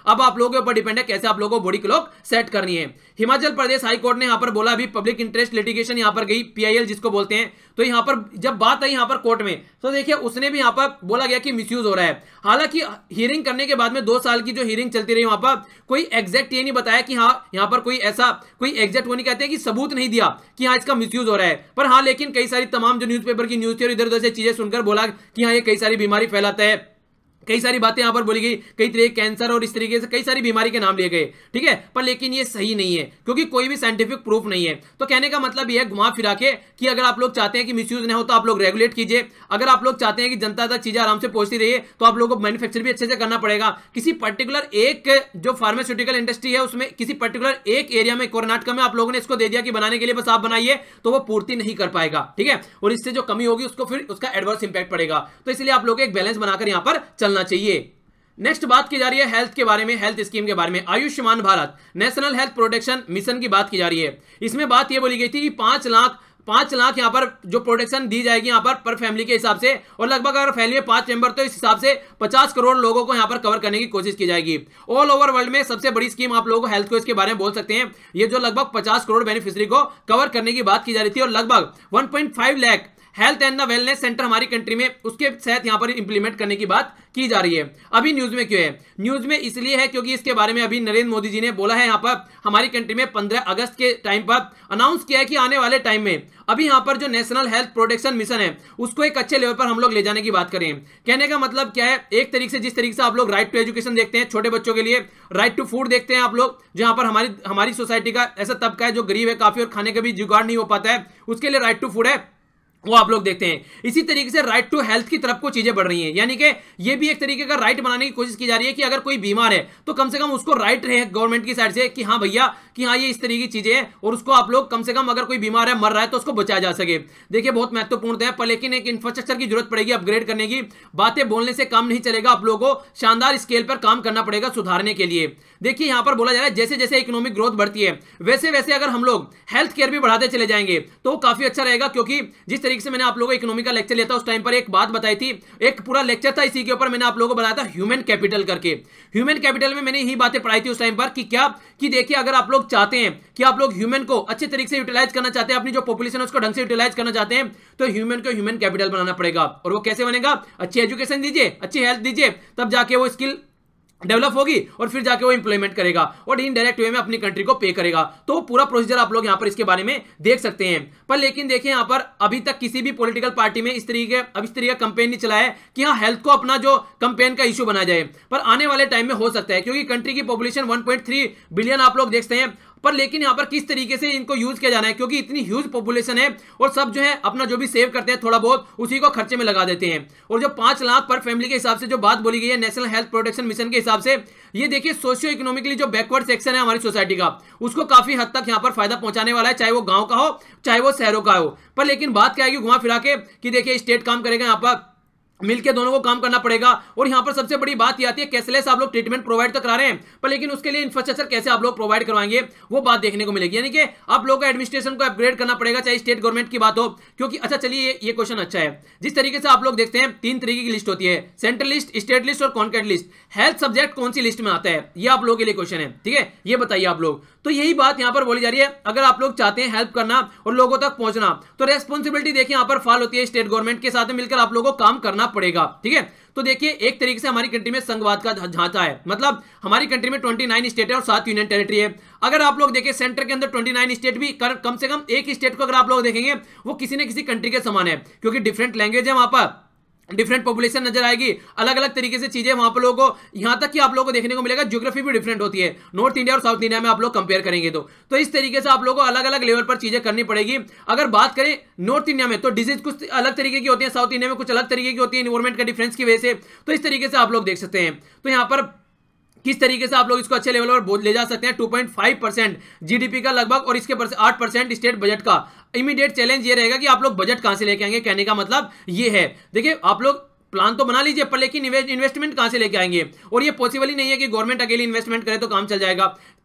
[SPEAKER 1] लोगों के ऊपर डिपेंड है कैसे आप लोगों को बॉडी क्लॉक सेट करनी है। हिमाचल प्रदेश हाई कोर्ट ने यहां पर बोला, अभी पब्लिक इंटरेस्ट लिटिगेशन यहां पर गई, पीआईएल जिसको बोलते हैं, तो यहां पर जब बात आई यहां पर कोर्ट में, तो देखिए उसने भी यहां पर बोला गया कि मिसयूज हो रहा है। हालांकि हियरिंग करने के बाद में दो साल की जो हियरिंग चलती रही वहां पर कोई एग्जैक्ट ये नहीं बताया कि हाँ यहां पर कोई ऐसा कोई एग्जैक्ट वो नहीं कहते हैं कि सबूत नहीं दिया कि हाँ इसका मिसयूज हो रहा है, पर हाँ लेकिन कई सारी तमाम जो न्यूज़पेपर की न्यूज थी और इधर उधर से चीजें सुनकर बोला कि हाँ ये कई सारी बीमारी फैलाता है, कई सारी बातें यहां पर बोली गई, कई तरह कैंसर और इस तरीके से कई सारी बीमारी के नाम लिए गए, ठीक है, पर लेकिन ये सही नहीं है क्योंकि कोई भी साइंटिफिक प्रूफ नहीं है। तो कहने का मतलब यह है घुमा फिरा के कि अगर आप लोग चाहते हैं कि मिसयूज ना हो तो आप लोग रेगुलेट कीजिए, अगर आप लोग चाहते हैं कि जनता तक चीजें आराम से पहुंचती रही तो आप लोगों को मैन्युफैक्चर भी अच्छे से करना पड़ेगा। किसी पर्टिकुलर एक जो फार्मास्यूटिकल इंडस्ट्री है उसमें किसी पर्टिकुलर एक एरिया में कर्नाटक में आप लोगों ने इसको दे दिया कि बनाने के लिए बस आप बनाइए, तो वो पूर्ति नहीं कर पाएगा, ठीक है, और इससे जो कमी होगी उसको फिर उसका एडवर्स इंपैक्ट पड़ेगा। तो इसलिए आप लोगों को एक बैलेंस बनाकर यहां पर चलना चाहिए। नेक्स्ट बात की जा रही है हेल्थ के बारे में, हेल्थ स्कीम के बारे में। Ayushman Bharat national health protection mission की बात की जा रही है। इसमें बात यह बोली गई थी कि पांच लाख पांच लाख यहां पर जो प्रोटेक्शन दी जाएगी यहां पर पर फैमिली के हिसाब से, और लगभग अगर फैमिली में पांच मेंबर तो इस हिसाब से पचास करोड़ लोगों को यहां पर कवर करने की कोशिश की जाएगी। ऑल ओवर वर्ल्ड में सबसे बड़ी स्कीम आप लोगों को हेल्थ को इसके बारे में बोल सकते हैं, ये जो लगभग पचास करोड़ बेनिफिशियरी को कवर करने की बात की जा रही थी, और लगभग one point five lakh health and the wellness centre हमारी कंट्री में उसके तहत यहां पर इंप्लीमेंट करने की बात की जा रही है। अभी न्यूज में क्यों है? न्यूज में इसलिए है क्योंकि इसके बारे में अभी नरेंद्र मोदी जी ने बोला है यहां पर हमारी कंट्री में पंद्रह अगस्त के टाइम पर अनाउंस किया है कि आने वाले टाइम में अभी यहां पर जो नेशनल हेल्थ प्रोटेक्शन मिशन है उसको एक अच्छे लेवल पर हम लोग ले जाने की बात करें। कहने का मतलब क्या है, एक तरीके से जिस तरीके से आप लोग राइट टू एजुकेशन देखते हैं छोटे बच्चों के लिए, राइट टू फूड देखते हैं आप लोग, जहां पर हमारी हमारी सोसाइटी का ऐसा तबका है जो गरीब है काफी और खाने का भी जुगाड़ नहीं हो पाता है, उसके लिए राइट टू फूड है, वो आप लोग देखते हैं। इसी तरीके से राइट टू हेल्थ की तरफ को चीजें बढ़ रही हैं, यानी कि ये भी एक तरीके का राइट बनाने की कोशिश की जा रही है कि अगर कोई बीमार है तो कम से कम उसको राइट रहे गवर्नमेंट की साइड से कि हाँ भैया कि हाँ ये इस तरीके की चीजें हैं, और उसको आप लोग कम से कम अगर कोई बीमार है मर रहा है तो उसको बचाया जा सके। देखिए बहुत महत्वपूर्ण है, पर लेकिन एक इंफ्रास्ट्रक्चर की जरूरत पड़ेगी अपग्रेड करने की। बातें बोलने से काम नहीं चलेगा, आप लोगों को शानदार स्केल पर काम करना पड़ेगा सुधारने के लिए। देखिए यहां पर बोला जा रहा है जैसे जैसे इकोनॉमिक ग्रोथ बढ़ती है वैसे वैसे अगर हम लोग हेल्थ केयर भी बढ़ाते चले जाएंगे तो वो काफी अच्छा रहेगा, क्योंकि जिस तरीके से मैंने आप लोगों को इकोनॉमी का लेक्चर लिया था उस टाइम पर एक बात बताई थी, एक पूरा लेक्चर था इसी के ऊपर, मैंने आप लोगों को बताया था ह्यूमन कैपिटल करके। ह्यूमन कैपिटल में मैंने यही बातें पढ़ाई थी उस टाइम पर कि क्या कि देखिए अगर आप लोग चाहते हैं कि आप लोग ह्यूमन को अच्छे तरीके से यूटिलाइज करना चाहते हैं, अपनी जो पॉपुलेशन है उसको ढंग से यूटिलाइज करना चाहते हैं, तो ह्यूमन को ह्यूमन कैपिटल बनाना पड़ेगा। और वो कैसे बनेगा? अच्छी एजुकेशन दीजिए, अच्छी हेल्थ दीजिए, तब जाके वो स्किल डेवलप होगी और फिर जाके वो इंप्लीमेंट करेगा और इनडायरेक्ट वे में अपनी कंट्री को पे करेगा। तो पूरा प्रोसीजर आप लोग यहां पर इसके बारे में देख सकते हैं। पर लेकिन देखिए यहां पर अभी तक किसी भी पॉलिटिकल पार्टी में इस तरीके अब इस तरीके का कंपेन नहीं चला है कि हाँ हेल्थ को अपना जो कंपेन का इशू बनाया जाए, पर आने वाले टाइम में हो सकता है, क्योंकि कंट्री की population one point three billion आप लोग देखते हैं, पर लेकिन यहां पर किस तरीके से इनको यूज किया जाना है, क्योंकि इतनी ह्यूज पॉपुलेशन है और सब जो है अपना जो भी सेव करते हैं थोड़ा बहुत उसी को खर्चे में लगा देते हैं। और जो पांच लाख पर फैमिली के हिसाब से जो बात बोली गई है नेशनल हेल्थ प्रोटेक्शन मिशन के हिसाब से, ये देखिए सोशियो इकोनॉमिकली जो बैकवर्ड सेक्शन है हमारी सोसाइटी का उसको काफी हद तक यहां पर फायदा पहुंचाने वाला है, चाहे वो गांव का हो चाहे वो शहरों का हो। पर लेकिन बात क्या आएगी घुमा फिरा के कि देखिए स्टेट काम करेगा, यहां पर मिलके दोनों को काम करना पड़ेगा। और यहां पर सबसे बड़ी बात यह आती है कैशलेस आप लोग ट्रीटमेंट प्रोवाइड तो करा रहे हैं, पर लेकिन उसके लिए इंफ्रास्ट्रक्चर कैसे आप लोग प्रोवाइड करवाएंगे वो बात देखने को मिलेगी, यानी कि आप लोगों को एडमिनिस्ट्रेशन को अपग्रेड करना पड़ेगा, चाहे स्टेट गवर्नमेंट की बात हो। क्योंकि अच्छा चलिए ये क्वेश्चन अच्छा है, जिस तरीके से आप लोग देखते हैं तीन तरीके की लिस्ट होती है, सेंट्रल लिस्ट, स्टेट लिस्ट और कॉन्करेट लिस्ट। हेल्थ सब्जेक्ट कौन सी लिस्ट में आता है ये आप लोगों के लिए क्वेश्चन है, ठीक है, ये बताइए आप लोग। तो यही बात यहां पर बोली जा रही है, अगर आप लोग चाहते हैं हेल्प करना और लोगों तक पहुंचना तो रेस्पॉन्सिबिलिटी देखिए यहां पर फॉल होती है स्टेट गवर्नमेंट के साथ मिलकर आप लोगों को काम करना पड़ेगा, ठीक है। तो देखिए एक तरीके से हमारी कंट्री में संघवाद का ढांचा है, मतलब हमारी कंट्री में उनतीस स्टेट है और सात यूनियन टेरिटरी है। अगर आप लोग देखें सेंटर के अंदर उनतीस स्टेट भी कर, कम से कम एक स्टेट को अगर आप लोग देखेंगे वो किसी न किसी कंट्री के समान है, क्योंकि डिफरेंट लैंग्वेज है वहां पर, डिफरेंट पॉपुलेशन नजर आएगी, अलग अलग तरीके से चीजें वहां पर लोगों को, यहां तक कि आप लोगों को देखने को मिलेगा ज्योग्राफी भी डिफरेंट होती है नॉर्थ इंडिया और साउथ इंडिया में आप लोग कंपेयर करेंगे तो तो इस तरीके से आप लोगों को अलग अलग लेवल पर चीजें करनी पड़ेगी। अगर बात करें नॉर्थ इंडिया में तो डिजीज कुछ अलग तरीके की होती है, साउथ इंडिया में कुछ अलग तरीके की होती है एनवायरमेंट का डिफरेंस की वजह से। तो इस तरीके से आप लोग देख सकते हैं, तो यहां पर किस तरीके से आप लोग इसको अच्छे लेवल पर ले जा सकते हैं। Two point five percent GDP का लगभग और इसके आठ परसेंट स्टेट बजट का। इमीडिएट चैलेंज ये रहेगा कि आप लोग बजट कहां से लेके आएंगे, कहने का मतलब ये है। देखिए आप लोग प्लान तो बना लीजिए, पर लेकिन इन्वेस्टमेंट कहां से लेके आएंगे, और ये पॉसिबल ही नहीं है कि गवर्नमेंट अकेली इन्वेस्टमेंट करे तो काम चल जाएगा।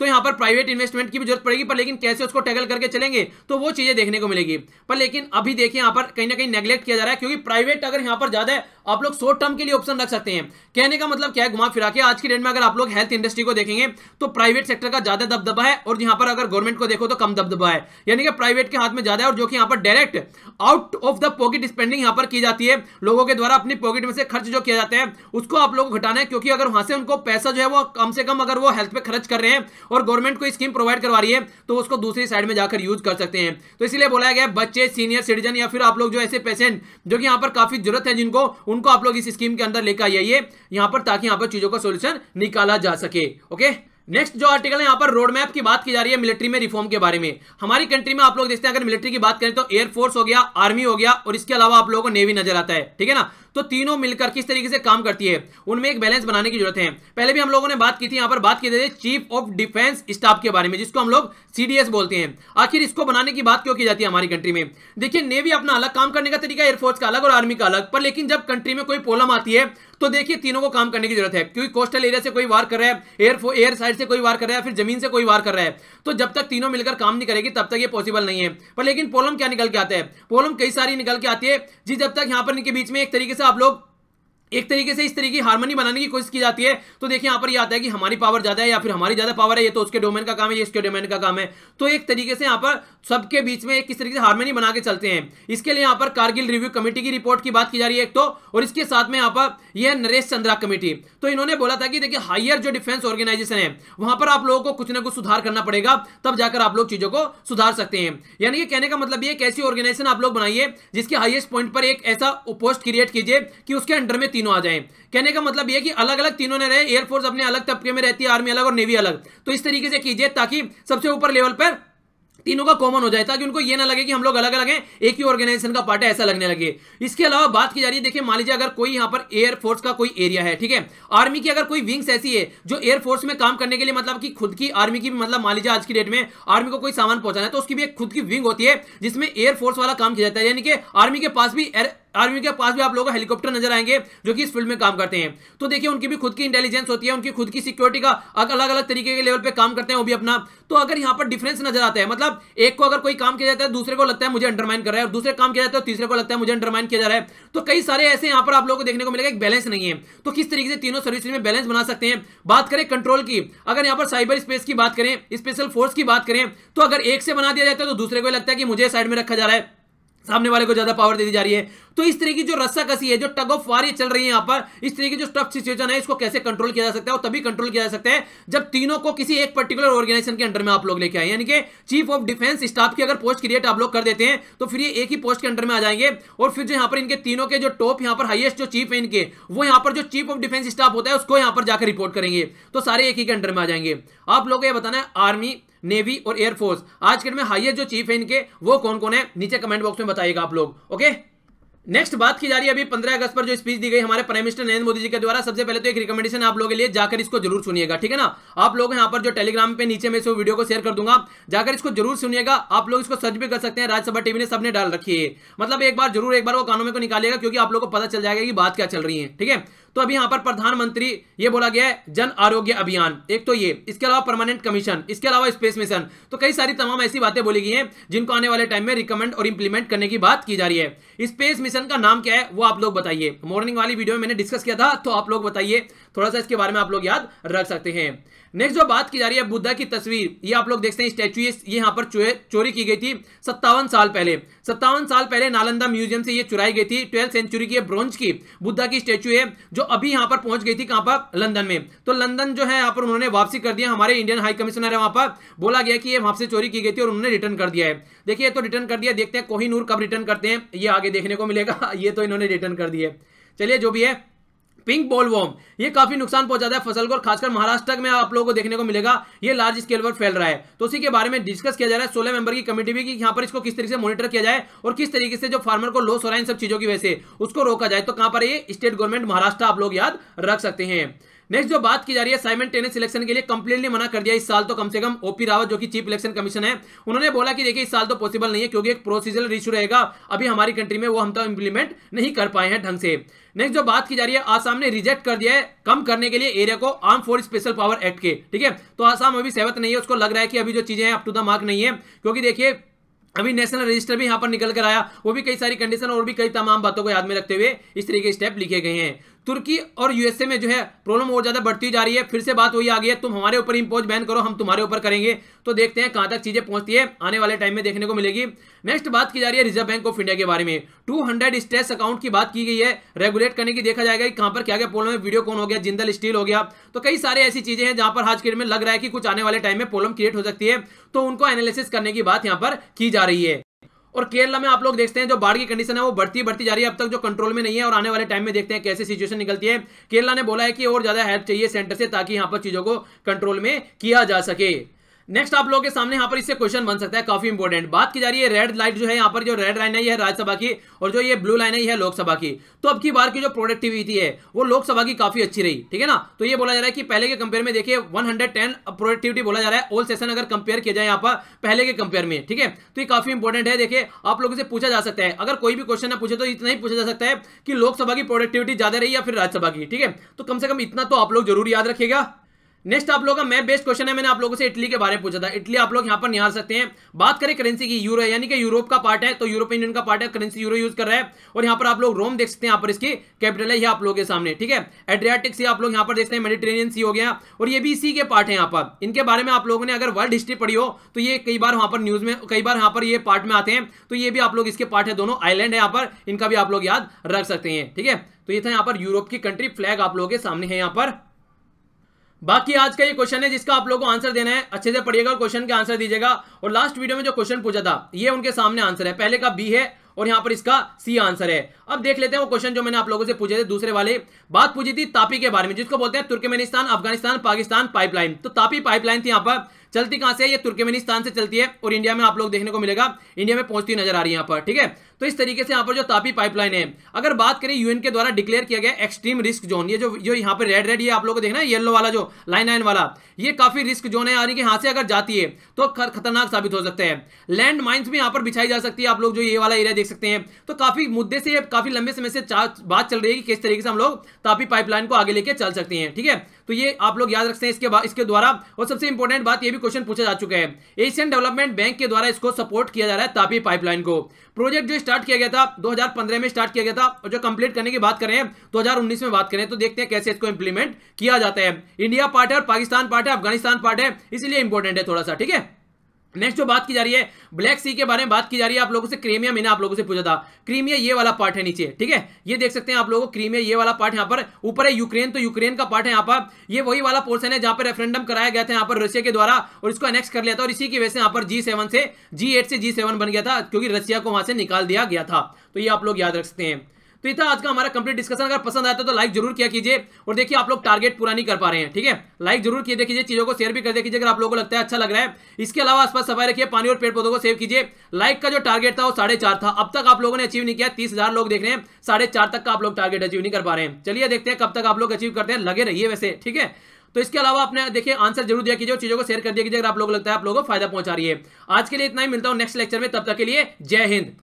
[SPEAKER 1] तो यहाँ पर प्राइवेट इन्वेस्टमेंट की भी जरूरत पड़ेगी, पर लेकिन कैसे उसको टैकल करके चलेंगे तो वो चीजें देखने को मिलेगी। पर लेकिन अभी देखिए यहाँ पर कहीं ना कहीं नेग्लेक्ट किया जा रहा है, क्योंकि प्राइवेट अगर यहाँ पर ज्यादा है आप लोग शॉर्ट टर्म के लिए ऑप्शन रख सकते हैं। कहने का मतलब क्या है, घुमा फिरा के आज की डेट में अगर आप लोग हेल्थ इंडस्ट्री को देखेंगे तो प्राइवेट सेक्टर का ज्यादा दबदबा है, और यहाँ पर अगर गवर्नमेंट को देखो तो कम दबदबा है, यानी कि प्राइवेट के हाथ में ज्यादा है, और जो कि यहाँ पर direct out of the pocket spending यहाँ पर की जाती है, लोगों के द्वारा अपनी पॉकेट में से खर्च जो किया जाता है उसको आप लोगों को घटाना है। क्योंकि अगर वहां से उनको पैसा जो है वो कम से कम अगर वो हेल्थ पे खर्च कर रहे हैं और गवर्नमेंट को स्कीम प्रोवाइड करवा रही है तो उसको दूसरी साइड में जाकर यूज कर सकते हैं। तो इसलिए बोला गया बच्चे, सीनियर सिटीजन या फिर आप लोग जो ऐसे पेशेंट जो कि यहाँ पर काफी जरूरत है जिनको, उनको आप लोग इस स्कीम के अंदर लेकर आइए यहाँ पर, ताकि यहाँ पर चीजों का सोल्यूशन निकाला जा सके। ओके, नेक्स्ट जो आर्टिकल है यहाँ पर रोड मैप की बात की जा रही है मिलिट्री में रिफॉर्म के बारे में। हमारी कंट्री में आप लोग देखते हैं अगर मिलिट्री की बात करें तो एयरफोर्स हो गया, आर्मी हो गया, और इसके अलावा आप लोगों को नेवी नजर आता है, ठीक है ना। तो तीनों मिलकर किस तरीके से काम करती है उनमें एक बैलेंस बनाने की जरूरत है। पहले भी हम लोगों ने बात की थी, यहाँ पर बात की थी चीफ ऑफ डिफेंस स्टाफ के बारे में, जिसको हम लोग सीडीएस बोलते हैं। आखिर इसको बनाने की बात क्यों की जाती है हमारी कंट्री में? देखिए, नेवी अपना अलग काम करने का तरीका, एयरफोर्स का अलग और आर्मी का अलग, पर लेकिन जब कंट्री में कोई प्रॉब्लम आती है तो देखिए तीनों को काम करने की जरूरत है, क्योंकि कोस्टल एरिया से कोई वार कर रहा है, एयर एयर साइड से कोई वार कर रहा है, फिर जमीन से कोई वार कर रहा है, तो जब तक तीनों मिलकर काम नहीं करेगी तब तक ये पॉसिबल नहीं है। पर लेकिन प्रॉब्लम क्या निकल के आता है? प्रॉब्लम कई सारी निकल के आती है जी, जब तक यहाँ पर इनके बीच में एक तरीके से आप लोग एक तरीके से इस तरीके की हार्मनी बनाने की कोशिश की जाती है, तो देखिए यहाँ पर ये आता है कि हमारी पावर ज्यादा है या फिर हमारी ज्यादा पावर है, ये तो उसके डोमेन का काम है, ये इसके डोमेन का काम है। तो एक तरीके से यहाँ पर सबके बीच में एक किस तरीके से हार्मनी बना के चलते हैं। इसके लिए यहाँ पर कारगिल रिव्यू कमेटी की रिपोर्ट की बात की जा रही है एक तो, और इसके साथ में यहाँ पर यह नरेश चंद्रा कमेटी, तो इन्होंने बोला था कि देखिए हायर जो डिफेंस ऑर्गेनाइजेशन है वहां पर आप लोगों को कुछ ना कुछ सुधार करना पड़ेगा, तब जाकर आप लोग चीजों को सुधार सकते हैं। यानी कि कहने का मतलब ये, एक ऐसी ऑर्गेनाइजेशन आप लोग बनाइए जिसके हाईएस्ट पॉइंट पर एक ऐसा पोस्ट क्रिएट कीजिए कि उसके अंडर में तीनों आ जाए। कहने का मतलब यह कि अलग अलग तीनों ने रहे, एयरफोर्स अपने अलग तबके में रहती है, आर्मी अलग और नेवी अलग, तो इस तरीके से कीजिए ताकि सबसे ऊपर लेवल पर तीनों का कॉमन हो जाए, ताकि उनको ये ना लगे कि हम लोग अलग अलग हैं, एक ही ऑर्गेनाइजेशन का पार्ट है, ऐसा लगने लगे। इसके अलावा बात की जा रही है, देखिए मान लीजिए अगर कोई यहाँ पर एयरफोर्स का कोई एरिया है, ठीक है, आर्मी की अगर कोई विंग्स ऐसी है जो एयरफोर्स में काम करने के लिए, मतलब कि खुद की आर्मी की, मतलब मान लीजिए आज की डेट में आर्मी को कोई सामान पहुंचाना है तो उसकी भी एक खुद की विंग होती है जिसमें एयरफोर्स वाला काम किया जाता है। यानी कि आर्मी के पास भी आर्मी के पास भी आप लोगों को हेलीकॉप्टर नजर आएंगे जो कि इस फील्ड में काम करते हैं। तो देखिए उनकी भी खुद की इंटेलिजेंस होती है, उनकी खुद की सिक्योरिटी का अलग अलग तरीके के लेवल पे काम करते हैं वो भी अपना। तो अगर यहाँ पर डिफरेंस नजर आता है, मतलब एक को अगर कोई काम किया जाता है दूसरे को लगता है मुझे अंडरमाइन कर रहा है, और दूसरे काम किया जाता है तीसरे को लगता है मुझे अंडरमाइन किया जा रहा है, तो कई सारे ऐसे यहाँ पर आप लोगों को देखने को मिलेगा एक बैलेंस नहीं है। तो किस तरीके से तीनों सर्विसेज में बैलेंस बना सकते हैं? बात करें कंट्रोल की, अगर यहाँ पर साइबर स्पेस की बात करें, स्पेशल फोर्स की बात करें, तो अगर एक से बना दिया जाता है तो दूसरे को लगता है कि मुझे साइड में रखा जा रहा है, सामने वाले को ज्यादा पावर दे दी जा रही है। तो इस तरह की जो रस्साकसी है, जो टग ऑफ वार चल रही है यहाँ पर, इस तरह की जो टफ सिचुएशन है, इसको कैसे कंट्रोल किया जा सकता है? और तभी कंट्रोल किया जा सकता है जब तीनों को किसी एक पर्टिकुलर ऑर्गेनाइजेशन के अंडर में आप लोग लेके आए। यानी कि चीफ ऑफ डिफेंस स्टाफ की अगर पोस्ट क्रिएट आप लोग कर देते हैं तो फिर ये एक ही पोस्ट के अंडर में आ जाएंगे, और फिर जो यहाँ पर इनके तीनों के जो टॉप यहाँ पर हाईएस्ट जो चीफ है इनके, वो यहाँ पर जो चीफ ऑफ डिफेंस स्टाफ होता है उसको यहाँ पर जाकर रिपोर्ट करेंगे, तो सारे एक ही के अंडर में आ जाएंगे। आप लोगों को ये बताना है आर्मी, नेवी और एयरफोर्स आज के डेट में हाईएस्ट जो चीफ है इनके वो कौन कौन है, नीचे कमेंट बॉक्स में बताइएगा आप लोग। ओके, नेक्स्ट बात की जा रही है अभी पंद्रह अगस्त पर जो स्पीच दी गई हमारे प्राइम मिनिस्टर नरेंद्र मोदी जी के द्वारा। सबसे पहले तो एक रिकमेंडेशन आप लोगों के लिए, जाकर इसको जरूर सुनिएगा, ठीक है ना। आप लोग यहाँ पर जो टेलीग्राम पे नीचे में इस वीडियो को शेयर कर दूंगा, जाकर इसको जरूर सुनिएगा। आप लोग इसको सर्च भी कर सकते हैं, राज्यसभा टीवी ने सबने डाल रखी है, मतलब एक बार जरूर एक बार वो कानों में को निकालिएगा, क्योंकि आप लोग को पता चल जाएगा कि बात क्या चल रही है, ठीक है। तो अभी यहाँ पर प्रधानमंत्री ये बोला गया है जन आरोग्य अभियान, एक तो ये, इसके अलावा परमानेंट कमीशन, इसके अलावा स्पेस मिशन, तो कई सारी तमाम ऐसी बातें बोली गई हैं जिनको आने वाले टाइम में रिकमेंड और इंप्लीमेंट करने की बात की जा रही है। स्पेस मिशन का नाम क्या है वो आप लोग बताइए, मॉर्निंग वाली वीडियो में मैंने डिस्कस किया था, तो आप लोग बताइए, थोड़ा सा इसके बारे में आप लोग याद रख सकते हैं। नेक्स्ट जो बात की जा रही है बुद्धा की तस्वीर, ये आप लोग देखते हैं स्टैचू, ये यहाँ पर चोरी की गई थी सत्तावन साल पहले, सत्तावन साल पहले नालंदा म्यूजियम से ये चुराई गई थी। ट्वेल्थ सेंचुरी की ब्रोंज की बुद्धा की स्टैचू है, जो अभी यहाँ पर पहुंच गई थी, कहां पर, लंदन में। तो लंदन जो है यहाँ पर उन्होंने वापसी कर दिया, हमारे इंडियन हाई कमिश्नर है वहां पर, बोला गया कि ये वहां से चोरी की गई थी और उन्होंने रिटर्न कर दिया है। देखिए तो रिटर्न कर दिया, देखते हैं कोहिनूर कब रिटर्न करते हैं, ये आगे देखने को मिलेगा। ये तो इन्होंने रिटर्न कर दिया। चलिए जो भी है, पिंक बॉलवॉर्म, ये काफी नुकसान पहुंचाता है फसल को, और खासकर महाराष्ट्र में आप लोगों को देखने को मिलेगा ये लार्ज स्केल पर फैल रहा है। तो उसी के बारे में डिस्कस किया जा रहा है, सोलह मेंबर की कमेटी भी, कि यहाँ पर इसको किस तरीके से मॉनिटर किया जाए और किस तरीके से जो फार्मर को लॉस हो रहा है इन सब चीजों की वजह से उसको रोका जाए। तो कहां पर ये, स्टेट गवर्नमेंट महाराष्ट्र आप लोग याद रख सकते हैं। नेक्स्ट जो बात की जा रही है साइमल्टेनियस सिलेक्शन के लिए कंप्लीटली मना कर दिया इस साल तो कम से कम ओपी रावत जो कि चीफ इलेक्शन कमीशन है, उन्होंने बोला कि देखिए इस साल तो पॉसिबल नहीं है क्योंकि एक प्रोसीजरल इशू रहेगा अभी हमारी कंट्री में, वो हम तो इंप्लीमेंट नहीं कर पाए हैं ढंग से। नेक्स्ट जो बात की जा रही है, आसाम ने रिजेक्ट कर दिया है कम करने के लिए एरिया को arm force special power act के, ठीक है। तो आसाम अभी सहमत नहीं है, उसको लग रहा है कि अभी जो चीजें हैं अप टू द मार्क नहीं है, क्योंकि देखिए अभी नेशनल रजिस्टर भी यहां पर निकल कर आया, वो भी कई सारी कंडीशन और भी कई तमाम बातों को याद में रखते हुए इस तरीके के स्टेप लिखे गए हैं। तुर्की और यूएसए में जो है प्रॉब्लम और ज्यादा बढ़ती जा रही है, फिर से बात वही आ गई है, तुम हमारे ऊपर इंपोज बैन करो, हम तुम्हारे ऊपर करेंगे। तो देखते हैं कहां तक चीजें पहुंचती है, आने वाले टाइम में देखने को मिलेगी। नेक्स्ट बात की जा रही है रिजर्व बैंक ऑफ इंडिया के बारे में, टू हंड्रेड स्ट्रेस अकाउंट की बात की गई है, रेगुलेट करने की देखा जाएगा कि कहां पर क्या क्या प्रॉब्लम है, वीडियोकॉन हो गया, जिंदल स्टील हो गया, तो कई सारे ऐसी चीजें हैं जहां पर आज के डेट में लग रहा है कि कुछ आने वाले टाइम में प्रॉब्लम क्रिएट हो सकती है, तो उनको एनालिसिस करने की बात यहां पर की जा रही है। और केरला में आप लोग देखते हैं जो बाढ़ की कंडीशन है वो बढ़ती बढ़ती जा रही है, अब तक जो कंट्रोल में नहीं है, और आने वाले टाइम में देखते हैं कैसे सिचुएशन निकलती है। केरला ने बोला है कि और ज्यादा हेल्प चाहिए सेंटर से ताकि यहां पर चीजों को कंट्रोल में किया जा सके। नेक्स्ट आप लोगों के सामने यहां पर इससे क्वेश्चन बन सकता है, काफी इंपॉर्टेंट बात की जा रही है, रेड लाइट जो है यहां पर, जो रेड लाइन है ये है राज्यसभा की, और जो ये ब्लू लाइन है ये है लोकसभा की। तो अब की बार की जो प्रोडक्टिविटी है वो लोकसभा की काफी अच्छी रही, ठीक है ना। तो ये बोला जा रहा है कि पहले के कंपेयर में देखिए वन हंड्रेड टेन प्रोडक्टिविटी बोला जा रहा है ऑल सेशन अगर कंपेयर किया जाए यहाँ पर पहले के कंपेयर में, ठीक है। तो ये काफी इंपॉर्टेंट है। देखिए आप लोगों से पूछा जा सकता है, अगर कोई भी क्वेश्चन ना पूछे तो इतना ही पूछा जा सकता है कि लोकसभा की प्रोडक्टिविटी ज्यादा रही या फिर राज्यसभा की, ठीक है। तो कम से कम इतना तो आप लोग जरूर याद रखिएगा। नेक्स्ट आप लोगों का मैप बेस्ड क्वेश्चन है, मैंने आप लोगों से इटली के बारे में पूछा था, इटली आप लोग यहां पर निहार सकते हैं। बात करें करेंसी की, यूरो है, यानी कि यूरोप का पार्ट है, तो यूरोपियन यूनियन का पार्ट है, करेंसी यूरो यूज कर रहा है। और यहां पर आप लोग रोम देख सकते हैं, यहां पर इसकी कैपिटल है, ये आप लोगों के सामने, ठीक है। एड्रियाटिक सी आप लोग यहां पर देखते हैं, मेडिटेरेनियन सी हो गया, और ये भी इसी के पार्ट है। यहां पर इनके बारे में आप लोगों ने अगर वर्ल्ड हिस्ट्री पढ़ी हो तो ये कई बार वहां पर न्यूज में, कई बार यहां पर ये पार्ट में आते हैं, तो ये भी आप लोग इसके पार्ट है, दोनों आइलैंड है यहां पर, इनका भी आप लोग याद रख सकते हैं, ठीक है। तो ये था यहां पर यूरोप की कंट्री फ्लैग आप लोगों के सामने है यहां पर। बाकी आज का ये क्वेश्चन है जिसका आप लोगों को आंसर देना है, अच्छे से पढ़िएगा और क्वेश्चन के आंसर दीजिएगा। और लास्ट वीडियो में जो क्वेश्चन पूछा था ये उनके सामने आंसर है, पहले का बी है और यहां पर इसका सी आंसर है। अब देख लेते हैं वो क्वेश्चन जो मैंने आप लोगों से पूछे थे दूसरे वाले। बात पूछी थी तापी के बारे में, जिसको बोलते हैं तुर्कमेनिस्तान अफगानिस्तान पाकिस्तान पाइपलाइन। तो तापी पाइपलाइन थी यहां पर, चलती कहां से है, ये तुर्कमेनिस्तान से चलती है और इंडिया में आप लोग देखने को मिलेगा, इंडिया में पहुंचती नजर आ रही है यहां पर, ठीक है। तो इस तरीके से यहां पर जो तापी पाइपलाइन है, अगर बात करें यूएन के द्वारा डिक्लेयर किया गया एक्सट्रीम रिस्क जोन, ये जो जो यहां पर रेड रेड ये आप लोगों को देखना है, येलो वाला जो लाइन लाइन वाला, ये काफी रिस्क जोन है, यानी कि यहां से अगर जाती है तो खतरनाक साबित हो सकता है। लैंड माइंस भी यहां पर बिछाई जा सकती है, आप लोग जो ये वाला एरिया देख सकते हैं। तो काफी मुद्दे से, काफी लंबे समय से बात चल रही है कि किस तरीके से हम लोग तापी पाइपलाइन को आगे लेके चल सकते हैं, ठीक है। तो ये आप लोग याद रखते हैं इसके बाद, इसके द्वारा। और सबसे इंपॉर्टेंट बात, ये भी क्वेश्चन पूछा जा चुका है, एशियन डेवलपमेंट बैंक के द्वारा इसको सपोर्ट किया जा रहा है तापी पाइपलाइन को। प्रोजेक्ट जो स्टार्ट किया गया था दो हज़ार पंद्रह में स्टार्ट किया गया था, और जो कंप्लीट करने की बात करें दो हज़ार उन्नीस में बात करें, तो देखते हैं कैसे इसको इंप्लीमेंट किया जाता है। इंडिया पार्ट है और पाकिस्तान पार्ट है, अफगानिस्तान पार्ट है, इसलिए इंपॉर्टेंट है थोड़ा सा, ठीक है। नेक्स्ट जो बात की जा रही है ब्लैक सी के बारे में बात की जा रही है आप लोगों से, क्रीमिया मैंने आप लोगों से पूछा था, क्रीमिया ये वाला पार्ट है नीचे, ठीक है। ये देख सकते हैं आप लोगों को, क्रीमिया ये वाला पार्ट यहाँ पर, ऊपर है यूक्रेन, तो यूक्रेन का पार्ट है यहाँ पर। ये वही वाला पोर्शन है जहां पर रेफरेंडम कराया गया था यहाँ पर रशिया के द्वारा, और इसको एनेक्स कर लिया था, और इसी की वजह से यहाँ पर जी सेवन से जी एट से जी सेवन बन गया था, क्योंकि रशिया को वहां से निकाल दिया गया था। तो ये आप लोग याद रख सकते हैं। तो ये था आज का हमारा कंप्लीट डिस्कशन। अगर पसंद आया तो लाइक जरूर किया कीजिए, और देखिए आप लोग टारगेट पूरा नहीं कर पा रहे हैं, ठीक है, लाइक जरूर किए कीजिए, चीजों को शेयर भी कर दे कीजिए अगर आप लोगों को लगता है अच्छा लग रहा है। इसके अलावा आसपास सफाई रखिए, पानी और पेड़ पौधों को सेव कीजिए। लाइक का जो टारगेट था वो साढ़े चार था, अब तक आप लोगों ने अचीव नहीं किया, तीस हजार लोग देख रहे हैं, साढ़े चार तक का आप लोग टारगेट अचीव नहीं कर पा रहे हैं। चलिए देखते हैं कब तक आप लोग अचीव करते हैं, लगे रहिए वैसे, ठीक है। तो इसके अलावा अपने देखिए आंसर जरूर दिया कीजिए, चीजों को शेयर कर दिया कीजिए अगर आप लोगों को लगता है आप लोगों को फायदा पहुंचा रही है। आज के लिए इतना ही, मिलता हूं नेक्स्ट लेक्चर में, तब तक के लिए जय हिंद।